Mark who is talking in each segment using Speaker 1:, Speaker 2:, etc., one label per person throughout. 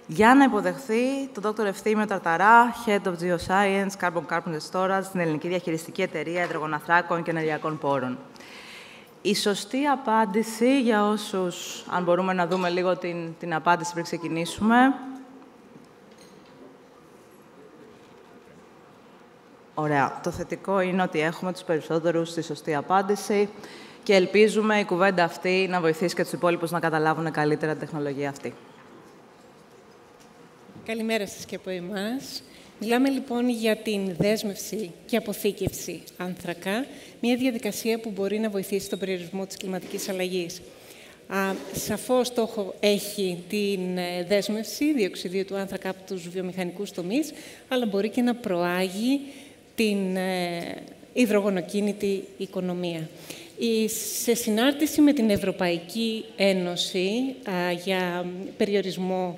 Speaker 1: για να υποδεχθεί τον Dr. Ευθύμιο Ταρταρά, Head of Geoscience, Carbon Storage, στην ελληνική διαχειριστική εταιρεία υδρογοναθράκων και ενεργειακών πόρων. Η σωστή απάντηση για όσους, αν μπορούμε να δούμε λίγο την απάντηση πριν ξεκινήσουμε. Ωραία. Το θετικό είναι ότι έχουμε τους περισσότερους στη σωστή απάντηση και ελπίζουμε η κουβέντα αυτή να βοηθήσει και τους υπόλοιπους να καταλάβουν καλύτερα την τεχνολογία αυτή.
Speaker 2: Καλημέρα σας και από εμάς. Μιλάμε λοιπόν για την δέσμευση και αποθήκευση άνθρακα, μια διαδικασία που μπορεί να βοηθήσει στον περιορισμό της κλιματικής αλλαγής. Σαφώς στόχο έχει την δέσμευση διοξιδίου του άνθρακα από τους βιομηχανικούς τομείς, αλλά μπορεί και να προάγει την υδρογονοκίνητη οικονομία. Σε συνάρτηση με την Ευρωπαϊκή Ένωση για περιορισμό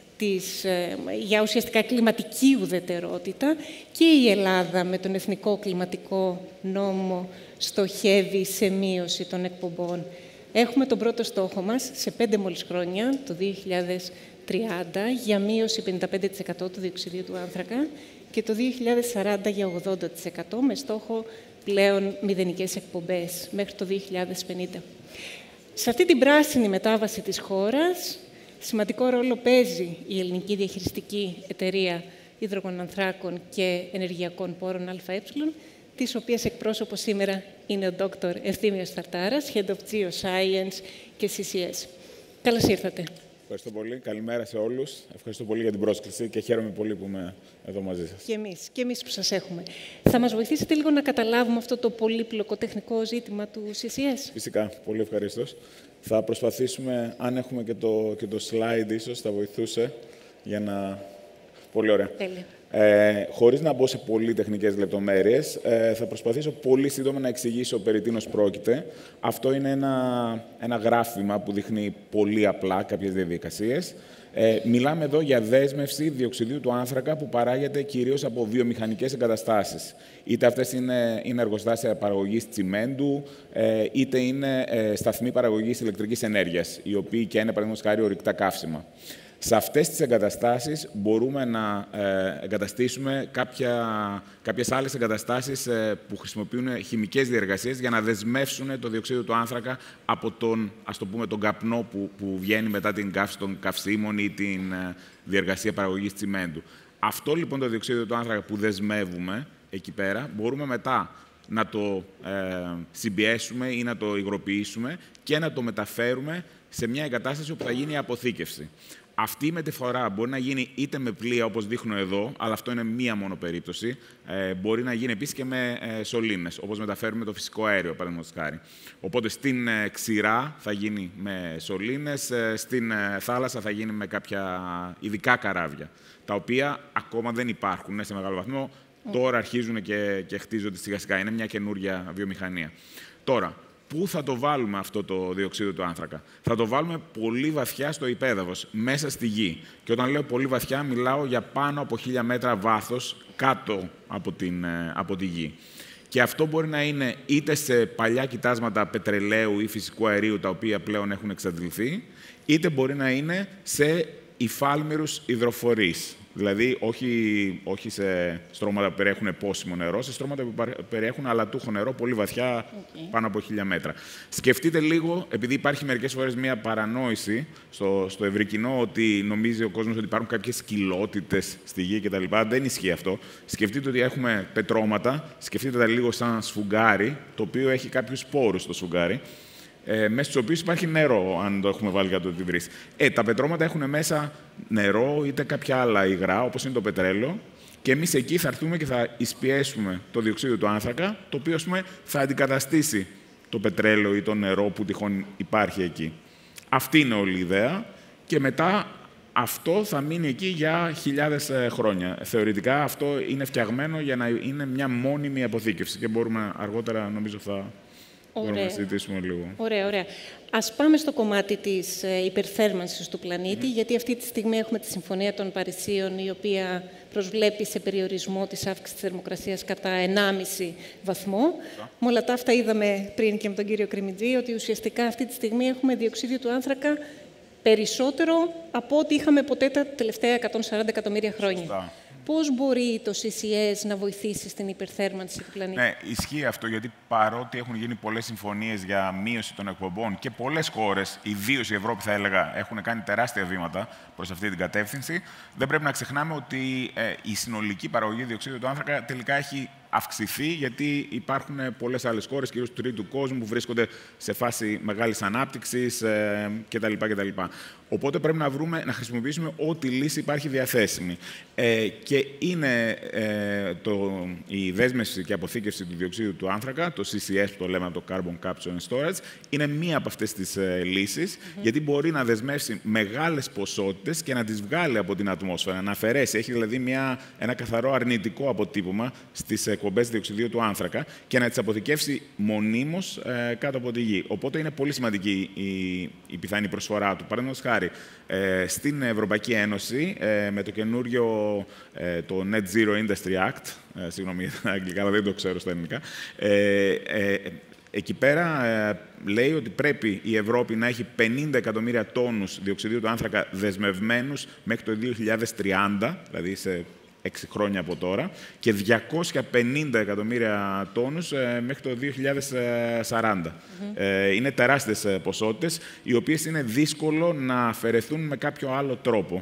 Speaker 2: για ουσιαστικά κλιματική ουδετερότητα και η Ελλάδα με τον Εθνικό Κλιματικό Νόμο στοχεύει σε μείωση των εκπομπών. Έχουμε τον πρώτο στόχο μας σε 5 μόλις χρόνια, το 2030, για μείωση 55% του διοξιδίου του άνθρακα και το 2040 για 80% με στόχο πλέον μηδενικές εκπομπές μέχρι το 2050. Σε αυτή την πράσινη μετάβαση της χώρας, σημαντικό ρόλο παίζει η ελληνική διαχειριστική εταιρεία υδρογονανθράκων και ενεργειακών πόρων ΑΕ, της οποίας εκπρόσωπος σήμερα είναι ο Dr. Ευθύμιος Ταρτάρας, Head of Geoscience και CCS. Καλώς ήρθατε.
Speaker 3: Ευχαριστώ πολύ. Καλημέρα σε όλους. Ευχαριστώ πολύ για την πρόσκληση και χαίρομαι πολύ που είμαι εδώ μαζί σας.
Speaker 2: Και εμείς που σας έχουμε. Θα μας βοηθήσετε λίγο να καταλάβουμε αυτό το πολύπλοκο τεχνικό ζήτημα του CCS.
Speaker 3: Φυσικά. Πολύ ευχαριστώς. Θα προσπαθήσουμε, αν έχουμε και το slide ίσως, θα βοηθούσε για να... Πολύ ωραία. Χωρίς να μπω σε πολύ τεχνικές λεπτομέρειες, θα προσπαθήσω πολύ σύντομα να εξηγήσω περί τίνος πρόκειται. Αυτό είναι ένα γράφημα που δείχνει πολύ απλά κάποιες διαδικασίες. Μιλάμε εδώ για δέσμευση διοξιδίου του άνθρακα που παράγεται κυρίως από βιομηχανικές εγκαταστάσεις. Είτε αυτές είναι εργοστάσια παραγωγής τσιμέντου, είτε είναι σταθμοί παραγωγής ηλεκτρικής ενέργειας, οι οποίοι και είναι, παραδείγματος χάρη, ορυκτά καύσιμα. Σε αυτές τις εγκαταστάσεις μπορούμε να εγκαταστήσουμε κάποιες άλλες εγκαταστάσεις που χρησιμοποιούν χημικές διεργασίες για να δεσμεύσουν το διοξείδιο του άνθρακα από τον καπνό που βγαίνει μετά την καύση των καυσίμων ή την διεργασία παραγωγής τσιμέντου. Αυτό λοιπόν το διοξείδιο του άνθρακα που δεσμεύουμε εκεί πέρα, μπορούμε μετά να το συμπιέσουμε ή να το υγροποιήσουμε και να το μεταφέρουμε σε μια εγκατάσταση όπου θα γίνει η αποθήκευση. Αυτή η μεταφορά μπορεί να γίνει είτε με πλοία, όπως δείχνω εδώ, αλλά αυτό είναι μία μόνο περίπτωση. Μπορεί να γίνει επίσης και με σωλήνες, όπως μεταφέρουμε το φυσικό αέριο, παραδείγματος χάρη. Οπότε στην ξηρά θα γίνει με σωλήνες, στην θάλασσα θα γίνει με κάποια ειδικά καράβια, τα οποία ακόμα δεν υπάρχουν σε μεγάλο βαθμό. Τώρα αρχίζουν και χτίζονται σιγά-σιγά. Είναι μια καινούργια βιομηχανία. Τώρα, πού θα το βάλουμε αυτό το διοξείδιο του άνθρακα? Θα το βάλουμε πολύ βαθιά στο υπέδαφος, μέσα στη γη. Και όταν λέω πολύ βαθιά, μιλάω για πάνω από 1000 μέτρα βάθος κάτω από τη γη. Και αυτό μπορεί να είναι είτε σε παλιά κοιτάσματα πετρελαίου ή φυσικού αερίου, τα οποία πλέον έχουν εξαντληθεί, είτε μπορεί να είναι σε υφάλμηρους υδροφορείς. Δηλαδή, όχι σε στρώματα που περιέχουν πόσιμο νερό, σε στρώματα που περιέχουν αλατούχο νερό πολύ βαθιά, πάνω από 1000 μέτρα. Σκεφτείτε λίγο, επειδή υπάρχει μερικές φορές μια παρανόηση στο ευρύ κοινό, ότι νομίζει ο κόσμος ότι υπάρχουν κάποιες κοιλότητες στη γη κτλ. Δεν ισχύει αυτό. Σκεφτείτε ότι έχουμε πετρώματα, σκεφτείτε τα λίγο σαν σφουγγάρι, το οποίο έχει κάποιους σπόρους στο σφουγγάρι. Μέσα στους οποίους υπάρχει νερό, αν το έχουμε βάλει κάτω τη βρύση. Τα πετρώματα έχουν μέσα νερό είτε κάποια άλλα υγρά, όπως είναι το πετρέλαιο, και εμείς εκεί θα έρθουμε και θα εισπιέσουμε το διοξείδιο του άνθρακα, το οποίο θα αντικαταστήσει το πετρέλαιο ή το νερό που τυχόν υπάρχει εκεί. Αυτή είναι όλη η ιδέα και μετά αυτό θα μείνει εκεί για χιλιάδες χρόνια. Θεωρητικά αυτό είναι φτιαγμένο για να είναι μια μόνιμη αποθήκευση και μπορούμε αργότερα, νομίζω, μπορούμε να συζητήσουμε λίγο.
Speaker 2: Ωραία. Ας πάμε στο κομμάτι της υπερθέρμανσης του πλανήτη, γιατί αυτή τη στιγμή έχουμε τη Συμφωνία των Παρισίων, η οποία προσβλέπει σε περιορισμό της αύξησης της θερμοκρασίας κατά 1,5 βαθμό. Με όλα τα αυτά είδαμε πριν και με τον κύριο Κρημιτζή, ότι ουσιαστικά αυτή τη στιγμή έχουμε διοξείδιο του άνθρακα Περισσότερο από ό,τι είχαμε ποτέ τα τελευταία 140 εκατομμύρια χρόνια. Πώς μπορεί το CCS να βοηθήσει στην υπερθέρμανση του πλανήτη?
Speaker 3: Ναι, ισχύει αυτό, γιατί παρότι έχουν γίνει πολλές συμφωνίες για μείωση των εκπομπών και πολλές χώρες, ιδίως η Ευρώπη θα έλεγα, έχουν κάνει τεράστια βήματα προς αυτή την κατεύθυνση, δεν πρέπει να ξεχνάμε ότι η συνολική παραγωγή διοξείδιου του άνθρακα τελικά έχει αυξηθεί, γιατί υπάρχουν πολλές άλλες χώρες, κυρίως του τρίτου κόσμου, που βρίσκονται σε φάση μεγάλης ανάπτυξης κτλ. Οπότε πρέπει να χρησιμοποιήσουμε ό,τι λύση υπάρχει διαθέσιμη. Και είναι η δέσμευση και αποθήκευση του διοξείδιου του άνθρακα, το CCS που το λέμε, το Carbon Capture and Storage, είναι μία από αυτές τις λύσεις, γιατί μπορεί να δεσμεύσει μεγάλες ποσότητες και να τις βγάλει από την ατμόσφαιρα, να αφαιρέσει. Έχει δηλαδή ένα καθαρό αρνητικό αποτύπωμα στις εκπομπές διοξειδίου του άνθρακα και να τις αποθηκεύσει μονίμως κάτω από τη γη. Οπότε είναι πολύ σημαντική η πιθανή προσφορά του. Παραδείγματος χάρη, στην Ευρωπαϊκή Ένωση, με το καινούριο το Net Zero Industry Act, συγγνώμη για τα αγγλικά, αλλά δεν το ξέρω στα ελληνικά, εκεί πέρα λέει ότι πρέπει η Ευρώπη να έχει 50 εκατομμύρια τόνους διοξειδίου του άνθρακα δεσμευμένους μέχρι το 2030, δηλαδή σε 6 χρόνια από τώρα, και 250 εκατομμύρια τόνους μέχρι το 2040. Είναι τεράστιες ποσότητες, οι οποίες είναι δύσκολο να αφαιρεθούν με κάποιο άλλο τρόπο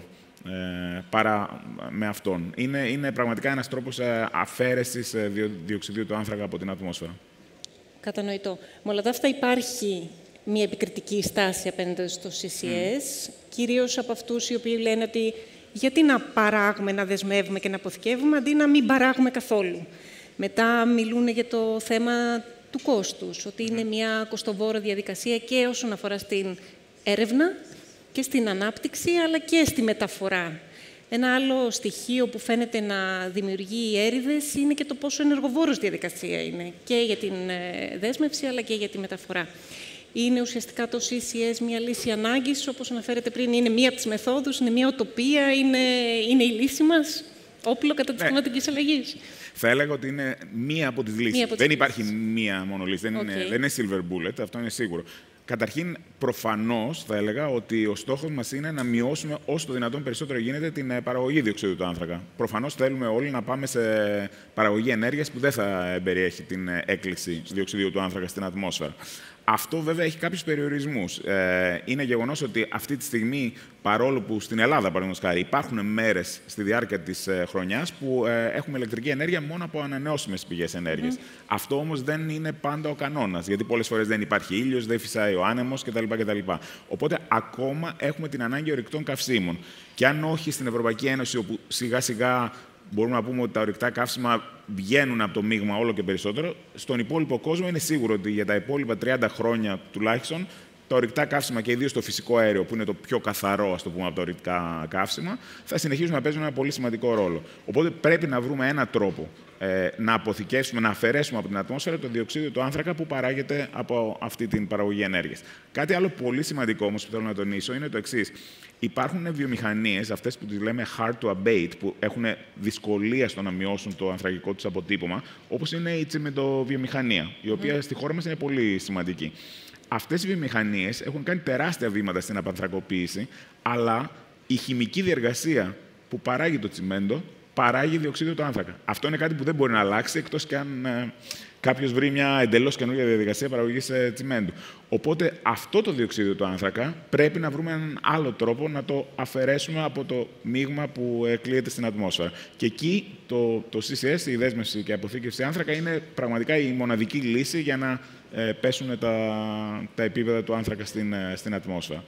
Speaker 3: παρά με αυτόν. Είναι πραγματικά ένας τρόπος αφαίρεσης διοξειδίου του άνθρακα από την ατμόσφαιρα.
Speaker 2: Κατανοητό. Με όλα αυτά υπάρχει μια επικριτική στάση απέναντι στο CCS, κυρίως από αυτούς οι οποίοι λένε ότι γιατί να παράγουμε, να δεσμεύουμε και να αποθηκεύουμε, αντί να μην παράγουμε καθόλου. Μετά μιλούν για το θέμα του κόστους, ότι είναι μια κοστοβόρα διαδικασία και όσον αφορά στην έρευνα και στην ανάπτυξη, αλλά και στη μεταφορά. Ένα άλλο στοιχείο που φαίνεται να δημιουργεί έρηδες είναι και το πόσο ενεργοβόρος διαδικασία είναι, και για την δέσμευση, αλλά και για τη μεταφορά. Είναι ουσιαστικά το CCS μια λύση ανάγκης, όπως αναφέρεται πριν, είναι μία από τις μεθόδους, είναι μια οτοπία, είναι η λύση μας, όπλο κατά της κλιματικής αλλαγής?
Speaker 3: Θα έλεγα ότι είναι μία από τις λύσεις. Δεν υπάρχει μία μόνο λύση, δεν είναι silver bullet, αυτό είναι σίγουρο. Καταρχήν, προφανώς θα έλεγα ότι ο στόχος μας είναι να μειώσουμε όσο το δυνατόν περισσότερο γίνεται την παραγωγή διοξείδιου του άνθρακα. Προφανώς θέλουμε όλοι να πάμε σε παραγωγή ενέργειας που δεν θα περιέχει την έκκληση διοξείδιου του άνθρακα στην ατμόσφαιρα. Αυτό βέβαια έχει κάποιους περιορισμούς. Είναι γεγονός ότι αυτή τη στιγμή, παρόλο που στην Ελλάδα, παραδείγματος χάρη, υπάρχουν μέρες στη διάρκεια της χρονιάς που έχουμε ηλεκτρική ενέργεια μόνο από ανανεώσιμες πηγές ενέργειας. Αυτό όμως δεν είναι πάντα ο κανόνας, γιατί πολλές φορές δεν υπάρχει ήλιος, δεν φυσάει ο άνεμος κτλ. Οπότε ακόμα έχουμε την ανάγκη ορυκτών καυσίμων. Και αν όχι στην Ευρωπαϊκή Ένωση, όπου σιγά-σιγά μπορούμε να πούμε ότι τα ορυκτά καύσιμα βγαίνουν από το μείγμα όλο και περισσότερο, στον υπόλοιπο κόσμο είναι σίγουρο ότι για τα υπόλοιπα 30 χρόνια τουλάχιστον τα ορυκτά καύσιμα και ιδίως το φυσικό αέριο, που είναι το πιο καθαρό, ας το πούμε, από τα ορυκτά καύσιμα, θα συνεχίσουν να παίζουν ένα πολύ σημαντικό ρόλο. Οπότε πρέπει να βρούμε έναν τρόπο να αποθηκεύσουμε, να αφαιρέσουμε από την ατμόσφαιρα το διοξείδιο του άνθρακα που παράγεται από αυτή την παραγωγή ενέργειας. Κάτι άλλο πολύ σημαντικό όμως που θέλω να τονίσω είναι το εξής. Υπάρχουν βιομηχανίες, αυτές που τις λέμε hard to abate, που έχουν δυσκολία στο να μειώσουν το ανθρακικό τους αποτύπωμα, όπως είναι η τσιμεντοβιομηχανία, η οποία στη χώρα μας είναι πολύ σημαντική. Αυτές οι βιομηχανίες έχουν κάνει τεράστια βήματα στην απανθρακοποίηση, αλλά η χημική διεργασία που παράγει το τσιμέντο παράγει διοξείδιο του άνθρακα. Αυτό είναι κάτι που δεν μπορεί να αλλάξει, εκτός και αν κάποιος βρει μια εντελώς καινούργια διαδικασία παραγωγής τσιμέντου. Οπότε αυτό το διοξείδιο του άνθρακα πρέπει να βρούμε έναν άλλο τρόπο να το αφαιρέσουμε από το μείγμα που εκλείεται στην ατμόσφαιρα. Και εκεί το CCS, η δέσμευση και αποθήκευση άνθρακα, είναι πραγματικά η μοναδική λύση για να πέσουν τα επίπεδα του άνθρακα στην ατμόσφαιρα.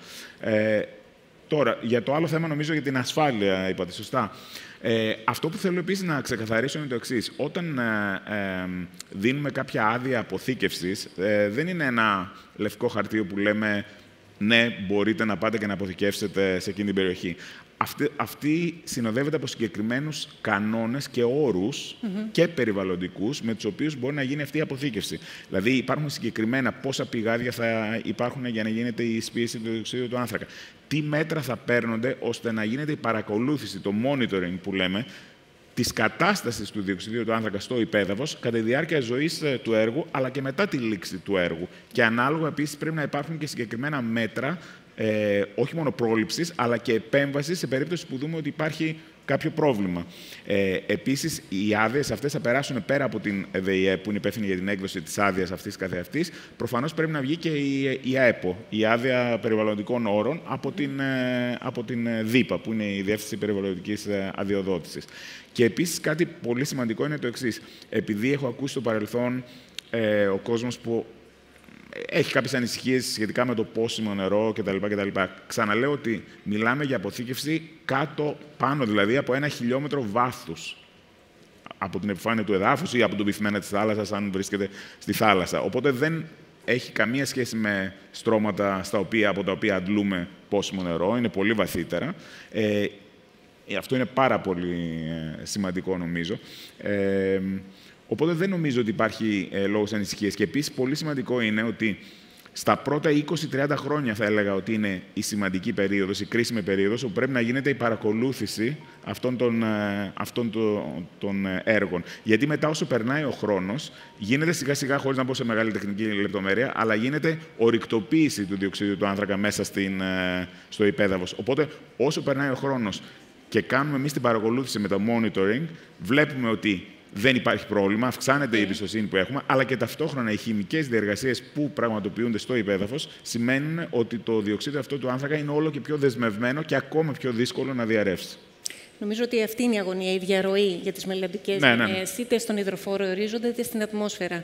Speaker 3: Τώρα, για το άλλο θέμα, νομίζω για την ασφάλεια, είπατε σωστά. Αυτό που θέλω επίσης να ξεκαθαρίσω είναι το εξής. Όταν δίνουμε κάποια άδεια αποθήκευσης, δεν είναι ένα λευκό χαρτί που λέμε ναι, μπορείτε να πάτε και να αποθηκεύσετε σε εκείνη την περιοχή. Αυτή συνοδεύεται από συγκεκριμένους κανόνες και όρους και περιβαλλοντικούς με τους οποίους μπορεί να γίνει αυτή η αποθήκευση. Δηλαδή, υπάρχουν συγκεκριμένα πόσα πηγάδια θα υπάρχουν για να γίνεται η σπίση του διοξείδιου του άνθρακα. Τι μέτρα θα παίρνονται ώστε να γίνεται η παρακολούθηση, το monitoring που λέμε, της κατάστασης του διοξειδίου του άνθρακα στο υπέδαφος κατά τη διάρκεια ζωής του έργου, αλλά και μετά τη λήξη του έργου. Και ανάλογα επίσης πρέπει να υπάρχουν και συγκεκριμένα μέτρα όχι μόνο πρόληψης, αλλά και επέμβασης σε περίπτωση που δούμε ότι υπάρχει κάποιο πρόβλημα. Επίσης, οι άδειες αυτές θα περάσουν πέρα από την ΕΔΕΙΕΠ, που είναι υπεύθυνη για την έκδοση της άδειας αυτής καθεαυτής. Προφανώς πρέπει να βγει και η ΑΕΠΟ, η Άδεια Περιβαλλοντικών Όρων, από την ΔΥΠΑ, που είναι η Διεύθυνση Περιβαλλοντικής Αδειοδότησης. Και επίσης, κάτι πολύ σημαντικό είναι το εξής. Επειδή έχω ακούσει στο παρελθόν ο κόσμος που έχει κάποιες ανησυχίες σχετικά με το πόσιμο νερό κτλ. Ξαναλέω ότι μιλάμε για αποθήκευση πάνω δηλαδή από 1 χιλιόμετρο βάθους από την επιφάνεια του εδάφους ή από τον πυθμένα της θάλασσας, αν βρίσκεται στη θάλασσα. Οπότε δεν έχει καμία σχέση με στρώματα από τα οποία αντλούμε πόσιμο νερό, είναι πολύ βαθύτερα. Αυτό είναι πάρα πολύ σημαντικό, νομίζω. Οπότε δεν νομίζω ότι υπάρχει λόγος ανησυχίας. Και επίσης πολύ σημαντικό είναι ότι στα πρώτα 20-30 χρόνια θα έλεγα ότι είναι η σημαντική περίοδος, η κρίσιμη περίοδος, όπου πρέπει να γίνεται η παρακολούθηση αυτών των έργων. Γιατί μετά όσο περνάει ο χρόνος, γίνεται σιγά-σιγά, χωρίς να μπω σε μεγάλη τεχνική λεπτομέρεια, αλλά γίνεται ορυκτοποίηση του διοξείδιου του άνθρακα μέσα στο υπέδαφος. Οπότε όσο περνάει ο χρόνος και κάνουμε εμείς την παρακολούθηση με το monitoring, βλέπουμε ότι δεν υπάρχει πρόβλημα, αυξάνεται η εμπιστοσύνη που έχουμε, αλλά και ταυτόχρονα οι χημικές διεργασίες που πραγματοποιούνται στο υπέδαφος σημαίνουν ότι το διοξείδιο αυτό του άνθρακα είναι όλο και πιο δεσμευμένο και ακόμα πιο δύσκολο να διαρρεύσει.
Speaker 2: Νομίζω ότι αυτή είναι η αγωνία, η διαρροή για τις μελλοντικές γενιές, είτε στον υδροφόρο ορίζοντα, είτε στην ατμόσφαιρα.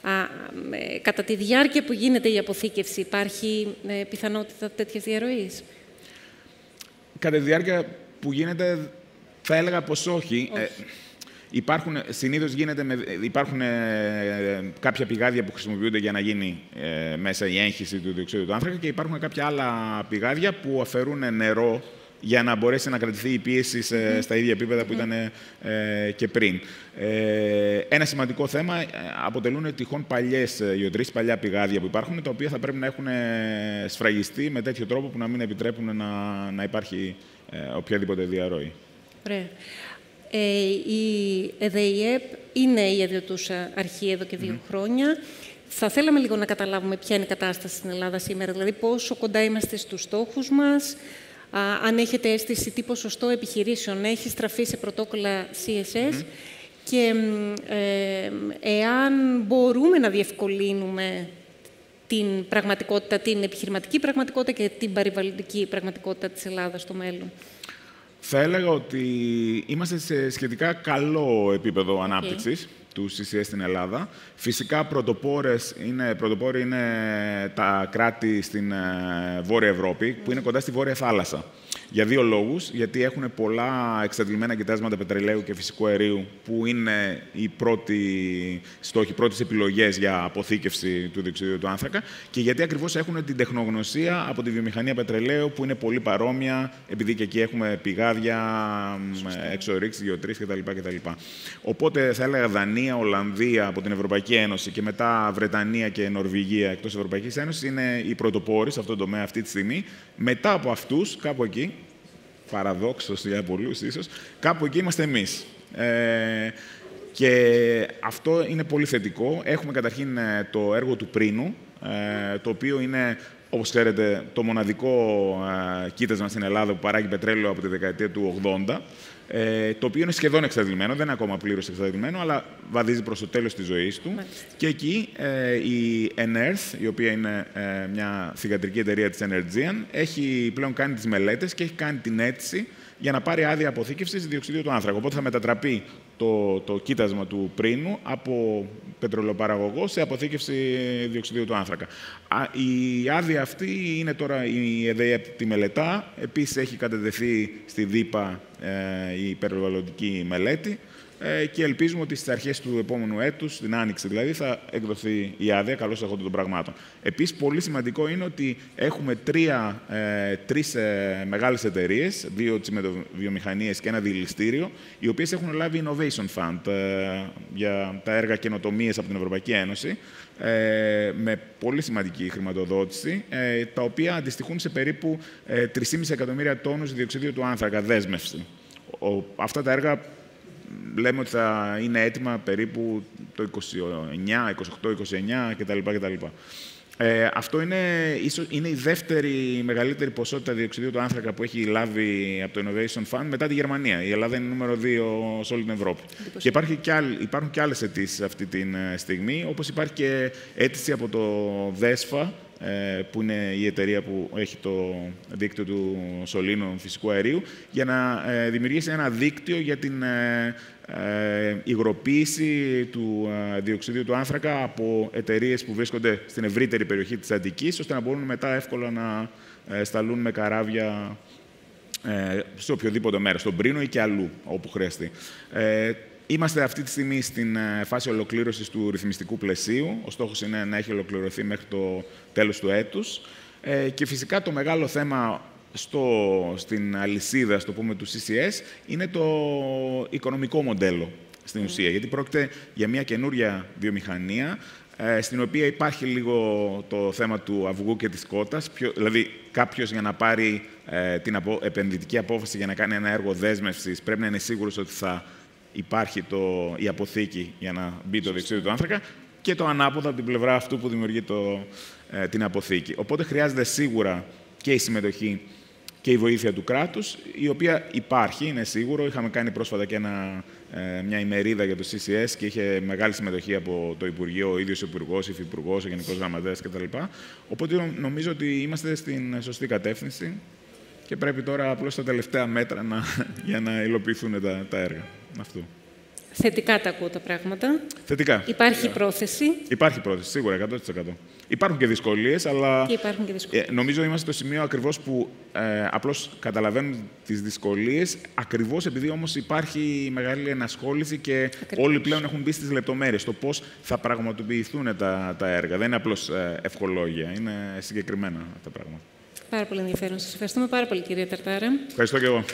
Speaker 2: Κατά τη διάρκεια που γίνεται η αποθήκευση, υπάρχει πιθανότητα τέτοιας διαρροής?
Speaker 3: Κατά τη διάρκεια που γίνεται, θα έλεγα πως όχι. Συνήθως υπάρχουν κάποια πηγάδια που χρησιμοποιούνται για να γίνει μέσα η έγχυση του διοξείδιου του άνθρακα και υπάρχουν κάποια άλλα πηγάδια που αφαιρούν νερό για να μπορέσει να κρατηθεί η πίεση στα ίδια επίπεδα που ήταν και πριν. Ένα σημαντικό θέμα αποτελούν τυχόν παλιές γεωτρήσεις, παλιά πηγάδια που υπάρχουν, τα οποία θα πρέπει να έχουν σφραγιστεί με τέτοιο τρόπο που να μην επιτρέπουν να υπάρχει οποιαδήποτε διαρροή.
Speaker 2: Ωραία. Η ΕΔΕΙΕΠ είναι η αδειοτούσα αρχή εδώ και 2 χρόνια. Θα θέλαμε λίγο να καταλάβουμε ποια είναι η κατάσταση στην Ελλάδα σήμερα, δηλαδή πόσο κοντά είμαστε στους στόχους μας, αν έχετε αίσθηση τι ποσοστό επιχειρήσεων έχει στραφεί σε πρωτόκολλα CSS και εάν μπορούμε να διευκολύνουμε την πραγματικότητα, την επιχειρηματική πραγματικότητα και την περιβαλλοντική πραγματικότητα της Ελλάδας στο μέλλον.
Speaker 3: Θα έλεγα ότι είμαστε σε σχετικά καλό επίπεδο ανάπτυξης του CCS στην Ελλάδα. Φυσικά, πρωτοπόροι είναι τα κράτη στην Βόρεια Ευρώπη, που είναι κοντά στη Βόρεια Θάλασσα. Για 2 λόγους. Γιατί έχουν πολλά εξαντλημένα κοιτάσματα πετρελαίου και φυσικού αερίου, που είναι οι πρώτες επιλογές για αποθήκευση του διοξειδίου του άνθρακα. Και γιατί ακριβώς έχουν την τεχνογνωσία από τη βιομηχανία πετρελαίου, που είναι πολύ παρόμοια, επειδή και εκεί έχουμε πηγάδια, εξορίξεις, γεωτρήσεις κτλ. Οπότε θα έλεγα Δανία, Ολλανδία από την Ευρωπαϊκή Ένωση και μετά Βρετανία και Νορβηγία εκτός Ευρωπαϊκής Ένωσης είναι οι πρωτοπόροι σε αυτόν τον τομέα αυτή τη στιγμή. Μετά από αυτούς, κάπου εκεί, παραδόξως για πολλούς ίσως, κάπου εκεί είμαστε εμείς. Και αυτό είναι πολύ θετικό. Έχουμε καταρχήν το έργο του Πρίνου, το οποίο είναι, όπως ξέρετε, το μοναδικό κοίτασμα στην Ελλάδα που παράγει πετρέλαιο από τη δεκαετία του 80, το οποίο είναι σχεδόν εξαντλημένο, δεν είναι ακόμα πλήρως εξαντλημένο, αλλά βαδίζει προς το τέλος της ζωής του. Και εκεί η Enerth, η οποία είναι μια θυγατρική εταιρεία της Energean, έχει πλέον κάνει τις μελέτες και έχει κάνει την αίτηση για να πάρει άδεια αποθήκευσης διοξειδίου του άνθρακα. Οπότε θα μετατραπεί το κοίτασμα του Πρίνου από πετρελαιοπαραγωγό σε αποθήκευση διοξειδίου του άνθρακα. Η άδεια αυτή είναι τώρα η ΕΔΕΙΕΠ τη μελετά. Επίσης έχει κατατεθεί στη ΔΥΠΑ η περιβαλλοντική μελέτη και ελπίζουμε ότι στις αρχές του επόμενου έτους, την Άνοιξη δηλαδή, θα εκδοθεί η άδεια, καλώς εχόντων των πραγμάτων. Επίσης, πολύ σημαντικό είναι ότι έχουμε τρεις μεγάλες εταιρείες, 2 τσιμεντοβιομηχανίες και ένα διελιστήριο, οι οποίες έχουν λάβει Innovation Fund για τα έργα καινοτομίες από την Ευρωπαϊκή Ένωση, με πολύ σημαντική χρηματοδότηση, τα οποία αντιστοιχούν σε περίπου 3,5 εκατομμύρια τόνους διοξειδίου του άνθρακα δέσμευση. Αυτά τα έργα λέμε ότι θα είναι έτοιμα περίπου το 29, 28, 29 κτλ. Αυτό είναι η δεύτερη μεγαλύτερη ποσότητα διοξιδίου του άνθρακα που έχει λάβει από το Innovation Fund μετά τη Γερμανία. Η Ελλάδα είναι νούμερο 2 σε όλη την Ευρώπη. Και υπάρχουν και άλλες αιτήσεις αυτή τη στιγμή, όπως υπάρχει και αίτηση από το ΔΕΣΦΑ, που είναι η εταιρεία που έχει το δίκτυο του σωλήνου φυσικού αερίου, για να δημιουργήσει ένα δίκτυο για την υγροποίηση του διοξιδίου του άνθρακα από εταιρείες που βρίσκονται στην ευρύτερη περιοχή της Αττικής, ώστε να μπορούν μετά εύκολα να σταλούν με καράβια σε οποιοδήποτε μέρος, στον Πρίνο ή και αλλού, όπου χρειαστεί. Είμαστε αυτή τη στιγμή στην φάση ολοκλήρωσης του ρυθμιστικού πλαισίου. Ο στόχος είναι να έχει ολοκληρωθεί μέχρι το τέλος του έτους. Και φυσικά το μεγάλο θέμα στην αλυσίδα, στο πούμε, του CCS, είναι το οικονομικό μοντέλο στην ουσία. Γιατί πρόκειται για μια καινούρια βιομηχανία, στην οποία υπάρχει λίγο το θέμα του αυγού και της κότας. Δηλαδή, κάποιος για να πάρει την επενδυτική απόφαση για να κάνει ένα έργο δέσμευσης, πρέπει να είναι σίγουρος ότι θα υπάρχει η αποθήκη για να μπει το διοξείδιο του άνθρακα, και το ανάποδο από την πλευρά αυτού που δημιουργεί την αποθήκη. Οπότε χρειάζεται σίγουρα και η συμμετοχή και η βοήθεια του κράτους, η οποία υπάρχει, είναι σίγουρο. Είχαμε κάνει πρόσφατα και μια ημερίδα για το CCS και είχε μεγάλη συμμετοχή από το Υπουργείο, ο ίδιος ο Υπουργός, ο Υφυπουργός, ο Γενικός Γραμματέας κτλ. Οπότε νομίζω ότι είμαστε στην σωστή κατεύθυνση και πρέπει τώρα απλώς τα τελευταία μέτρα για να υλοποιηθούν τα έργα. Αυτό.
Speaker 2: Θετικά τα ακούω τα πράγματα.
Speaker 3: Θετικά.
Speaker 2: Υπάρχει πρόθεση.
Speaker 3: Υπάρχει πρόθεση, σίγουρα, 100%. Υπάρχουν και δυσκολίες, αλλά νομίζω είμαστε στο σημείο ακριβώς που απλώς καταλαβαίνουμε τις δυσκολίες, ακριβώς επειδή όμως υπάρχει μεγάλη ενασχόληση και όλοι πλέον έχουν μπει στις λεπτομέρειες, το πώς θα πραγματοποιηθούν τα έργα. Δεν είναι απλώς ευχολόγια, είναι συγκεκριμένα τα πράγματα.
Speaker 2: Πάρα πολύ ενδιαφέρον. Σας ευχαριστούμε πάρα πολύ, κυρία Ταρτάρα.
Speaker 3: Ευχαριστώ και εγώ.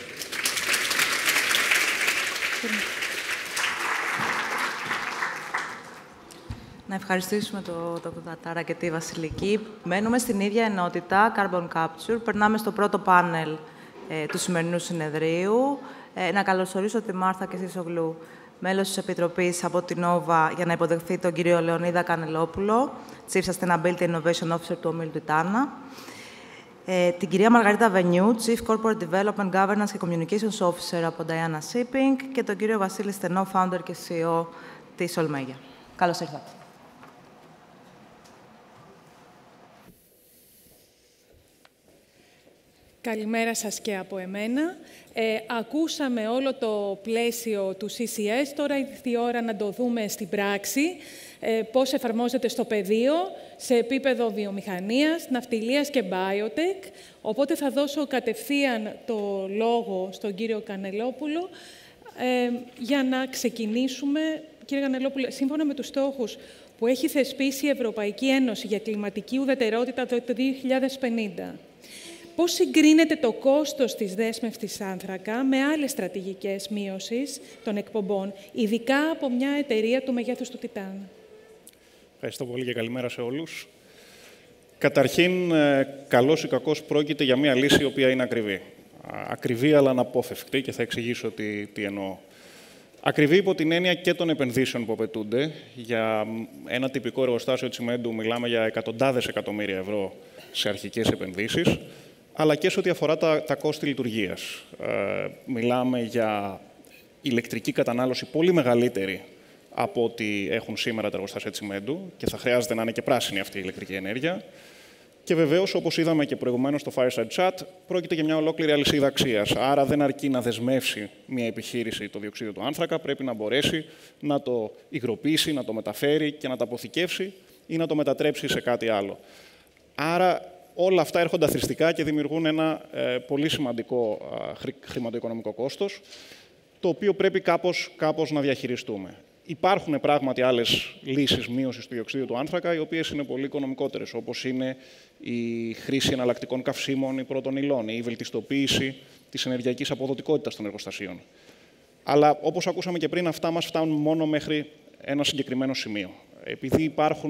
Speaker 1: Να ευχαριστήσουμε τον Dr. Ταρτάρα και τη Βασιλική. Μένουμε στην ίδια ενότητα, Carbon Capture. Περνάμε στο πρώτο πάνελ του σημερινού συνεδρίου. Να καλωσορίσω τη Μάρθα Κεσίσογλου, μέλος της Επιτροπής από την Nova, για να υποδεχθεί τον κύριο Λεωνίδα Κανελόπουλο, Chief Sustainability Innovation Officer του ομίλου Τιτάνα. Την κυρία Μαργαρίτα Βενιού, Chief Corporate Development, Governance και Communications Officer από Diana Shipping, και τον κύριο Βασίλη Στενό, Founder και CEO της Ολμέγια. Καλώς ήρθατε.
Speaker 4: Καλημέρα σας και από εμένα. Ακούσαμε όλο το πλαίσιο του CCS. Τώρα ήρθε η ώρα να το δούμε στην πράξη, πώς εφαρμόζεται στο πεδίο, σε επίπεδο βιομηχανίας, ναυτιλίας και biotech. Οπότε θα δώσω κατευθείαν το λόγο στον κύριο Κανελόπουλο για να ξεκινήσουμε. Κύριε Κανελόπουλο, σύμφωνα με τους στόχους που έχει θεσπίσει η Ευρωπαϊκή Ένωση για κλιματική ουδετερότητα το 2050, πώς συγκρίνεται το κόστος της δέσμευσης άνθρακα με άλλες στρατηγικές μείωσης των εκπομπών, ειδικά από μια εταιρεία του μεγέθους του Τιτάνα?
Speaker 5: Ευχαριστώ πολύ και καλημέρα σε όλους. Καταρχήν, καλώς ή κακώς, πρόκειται για μια λύση η οποία είναι ακριβή. Ακριβή, αλλά αναπόφευκτη, και θα εξηγήσω τι εννοώ. Ακριβή υπό την έννοια και των επενδύσεων που απαιτούνται. Για ένα τυπικό εργοστάσιο τσιμέντου μιλάμε για εκατοντάδες εκατομμύρια ευρώ σε αρχικές επενδύσεις, αλλά και σε ό,τι αφορά τα κόστη λειτουργίας. Μιλάμε για ηλεκτρική κατανάλωση πολύ μεγαλύτερη από ό,τι έχουν σήμερα τα εργοστάσια τσιμέντου, και θα χρειάζεται να είναι και πράσινη αυτή η ηλεκτρική ενέργεια. Και βεβαίως, όπως είδαμε και προηγουμένως στο Fireside Chat, πρόκειται για μια ολόκληρη αλυσίδα αξίας. Άρα δεν αρκεί να δεσμεύσει μια επιχείρηση το διοξείδιο του άνθρακα, πρέπει να μπορέσει να το υγροποιήσει, να το μεταφέρει και να το αποθηκεύσει ή να το μετατρέψει σε κάτι άλλο. Άρα όλα αυτά έρχονται αθροιστικά και δημιουργούν ένα πολύ σημαντικό χρηματοοικονομικό κόστος, το οποίο πρέπει κάπως να διαχειριστούμε. Υπάρχουν πράγματι άλλες λύσεις μείωσης του διοξείδιου του άνθρακα, οι οποίες είναι πολύ οικονομικότερες, όπως είναι η χρήση εναλλακτικών καυσίμων ή πρώτων υλών, η βελτιστοποίηση της ενεργειακής αποδοτικότητας των εργοστασίων. Αλλά, όπως ακούσαμε και πριν, αυτά μας φτάνουν μόνο μέχρι ένα συγκεκριμένο σημείο. Επειδή υπάρχουν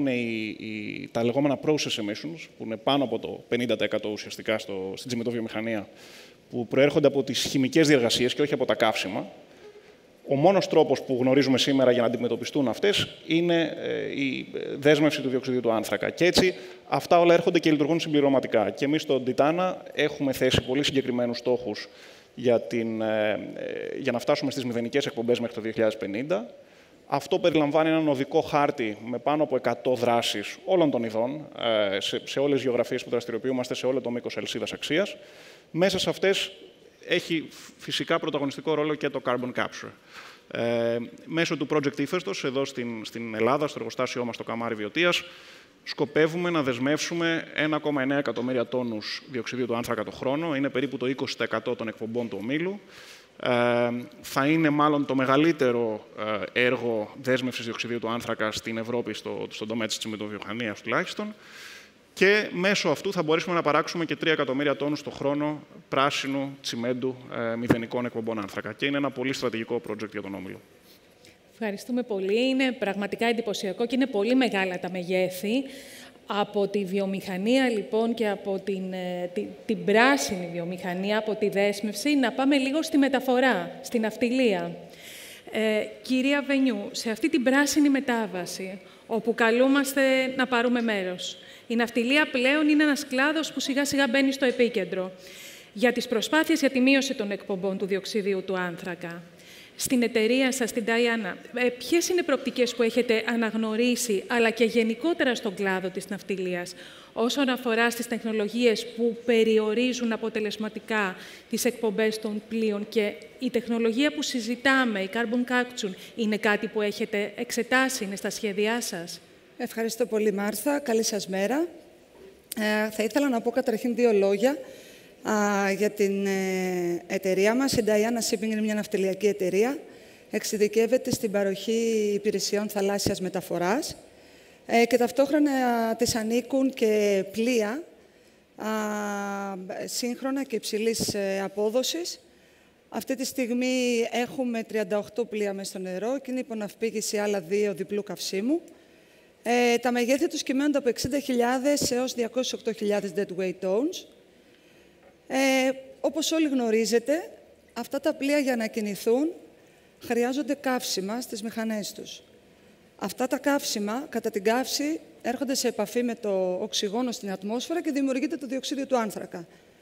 Speaker 5: τα λεγόμενα process emissions, που είναι πάνω από το 50% ουσιαστικά στην τσιμεντοβιομηχανία, που προέρχονται από τις χημικές διεργασίες και όχι από τα καύσιμα, Ο μόνος τρόπος που γνωρίζουμε σήμερα για να αντιμετωπιστούν αυτές είναι η δέσμευση του διοξειδίου του άνθρακα. Και έτσι αυτά όλα έρχονται και λειτουργούν συμπληρωματικά. Και εμείς στον Τιτάνα έχουμε θέσει πολύ συγκεκριμένους στόχους για να φτάσουμε στις μηδενικές εκπομπές μέχρι το 2050. Αυτό περιλαμβάνει έναν οδικό χάρτη με πάνω από 100 δράσεις όλων των ειδών, σε όλες τις γεωγραφίες που δραστηριοποιούμαστε, σε όλο το μήκος αλυσίδας αξίας. Μέσα σε αυτές έχει φυσικά πρωταγωνιστικό ρόλο και το carbon capture. Μέσω του Project Iphaistos, εδώ στην Ελλάδα, στο εργοστάσιό μας, στο Καμάρι Βιωτίας, σκοπεύουμε να δεσμεύσουμε 1,9 εκατομμύρια τόνους διοξιδίου του άνθρακα το χρόνο. Είναι περίπου το 20% των εκπομπών του ομίλου. Θα είναι μάλλον το μεγαλύτερο έργο δέσμευσης διοξιδίου του άνθρακα στην Ευρώπη, στον τομέα της τσιμεντοβιομηχανίας τουλάχιστον. Και μέσω αυτού θα μπορέσουμε να παράξουμε και 3 εκατομμύρια τόνους το χρόνο πράσινου τσιμέντου μηδενικών εκπομπών άνθρακα. Και είναι ένα πολύ στρατηγικό project για τον Όμιλο.
Speaker 4: Ευχαριστούμε πολύ. Είναι πραγματικά εντυπωσιακό και είναι πολύ μεγάλα τα μεγέθη. Από τη βιομηχανία, λοιπόν, και από την πράσινη βιομηχανία, από τη δέσμευση, να πάμε λίγο στη μεταφορά, στην ναυτιλία. Κυρία Βενιού, σε αυτή την πράσινη μετάβαση, όπου καλούμαστε να πάρουμε μέρος, η ναυτιλία πλέον είναι ένας κλάδος που σιγά-σιγά μπαίνει στο επίκεντρο για τις προσπάθειες για τη μείωση των εκπομπών του διοξιδίου του άνθρακα. Στην εταιρεία σας, στην Diana, ποιες είναι οι προοπτικές που έχετε αναγνωρίσει, αλλά και γενικότερα στον κλάδο της ναυτιλίας, όσον αφορά στις τεχνολογίες που περιορίζουν αποτελεσματικά τις εκπομπές των πλοίων, και η τεχνολογία που συζητάμε, η carbon capture, είναι κάτι που έχετε εξετάσει, είναι στα σχέδιά σας?
Speaker 6: Ευχαριστώ πολύ, Μάρθα. Καλή σας μέρα. Θα ήθελα να πω καταρχήν 2 λόγια για την εταιρεία μας. Η Diana Shipping είναι μια ναυτιλιακή εταιρεία. Εξειδικεύεται στην παροχή υπηρεσιών θαλάσσιας μεταφοράς και ταυτόχρονα της ανήκουν και πλοία σύγχρονα και υψηλής απόδοσης. Αυτή τη στιγμή έχουμε 38 πλοία μέσα στο νερό και είναι υποναυπήγηση άλλα 2 διπλού καυσίμου. Τα μεγέθη τους κυμαίνονται από 60.000 έως 208.000 deadweight tons. Όπως όλοι γνωρίζετε, αυτά τα πλοία για να κινηθούν χρειάζονται καύσιμα στις μηχανές τους. Αυτά τα καύσιμα, κατά την καύση, έρχονται σε επαφή με το οξυγόνο στην ατμόσφαιρα και δημιουργείται το διοξείδιο του άνθρακα.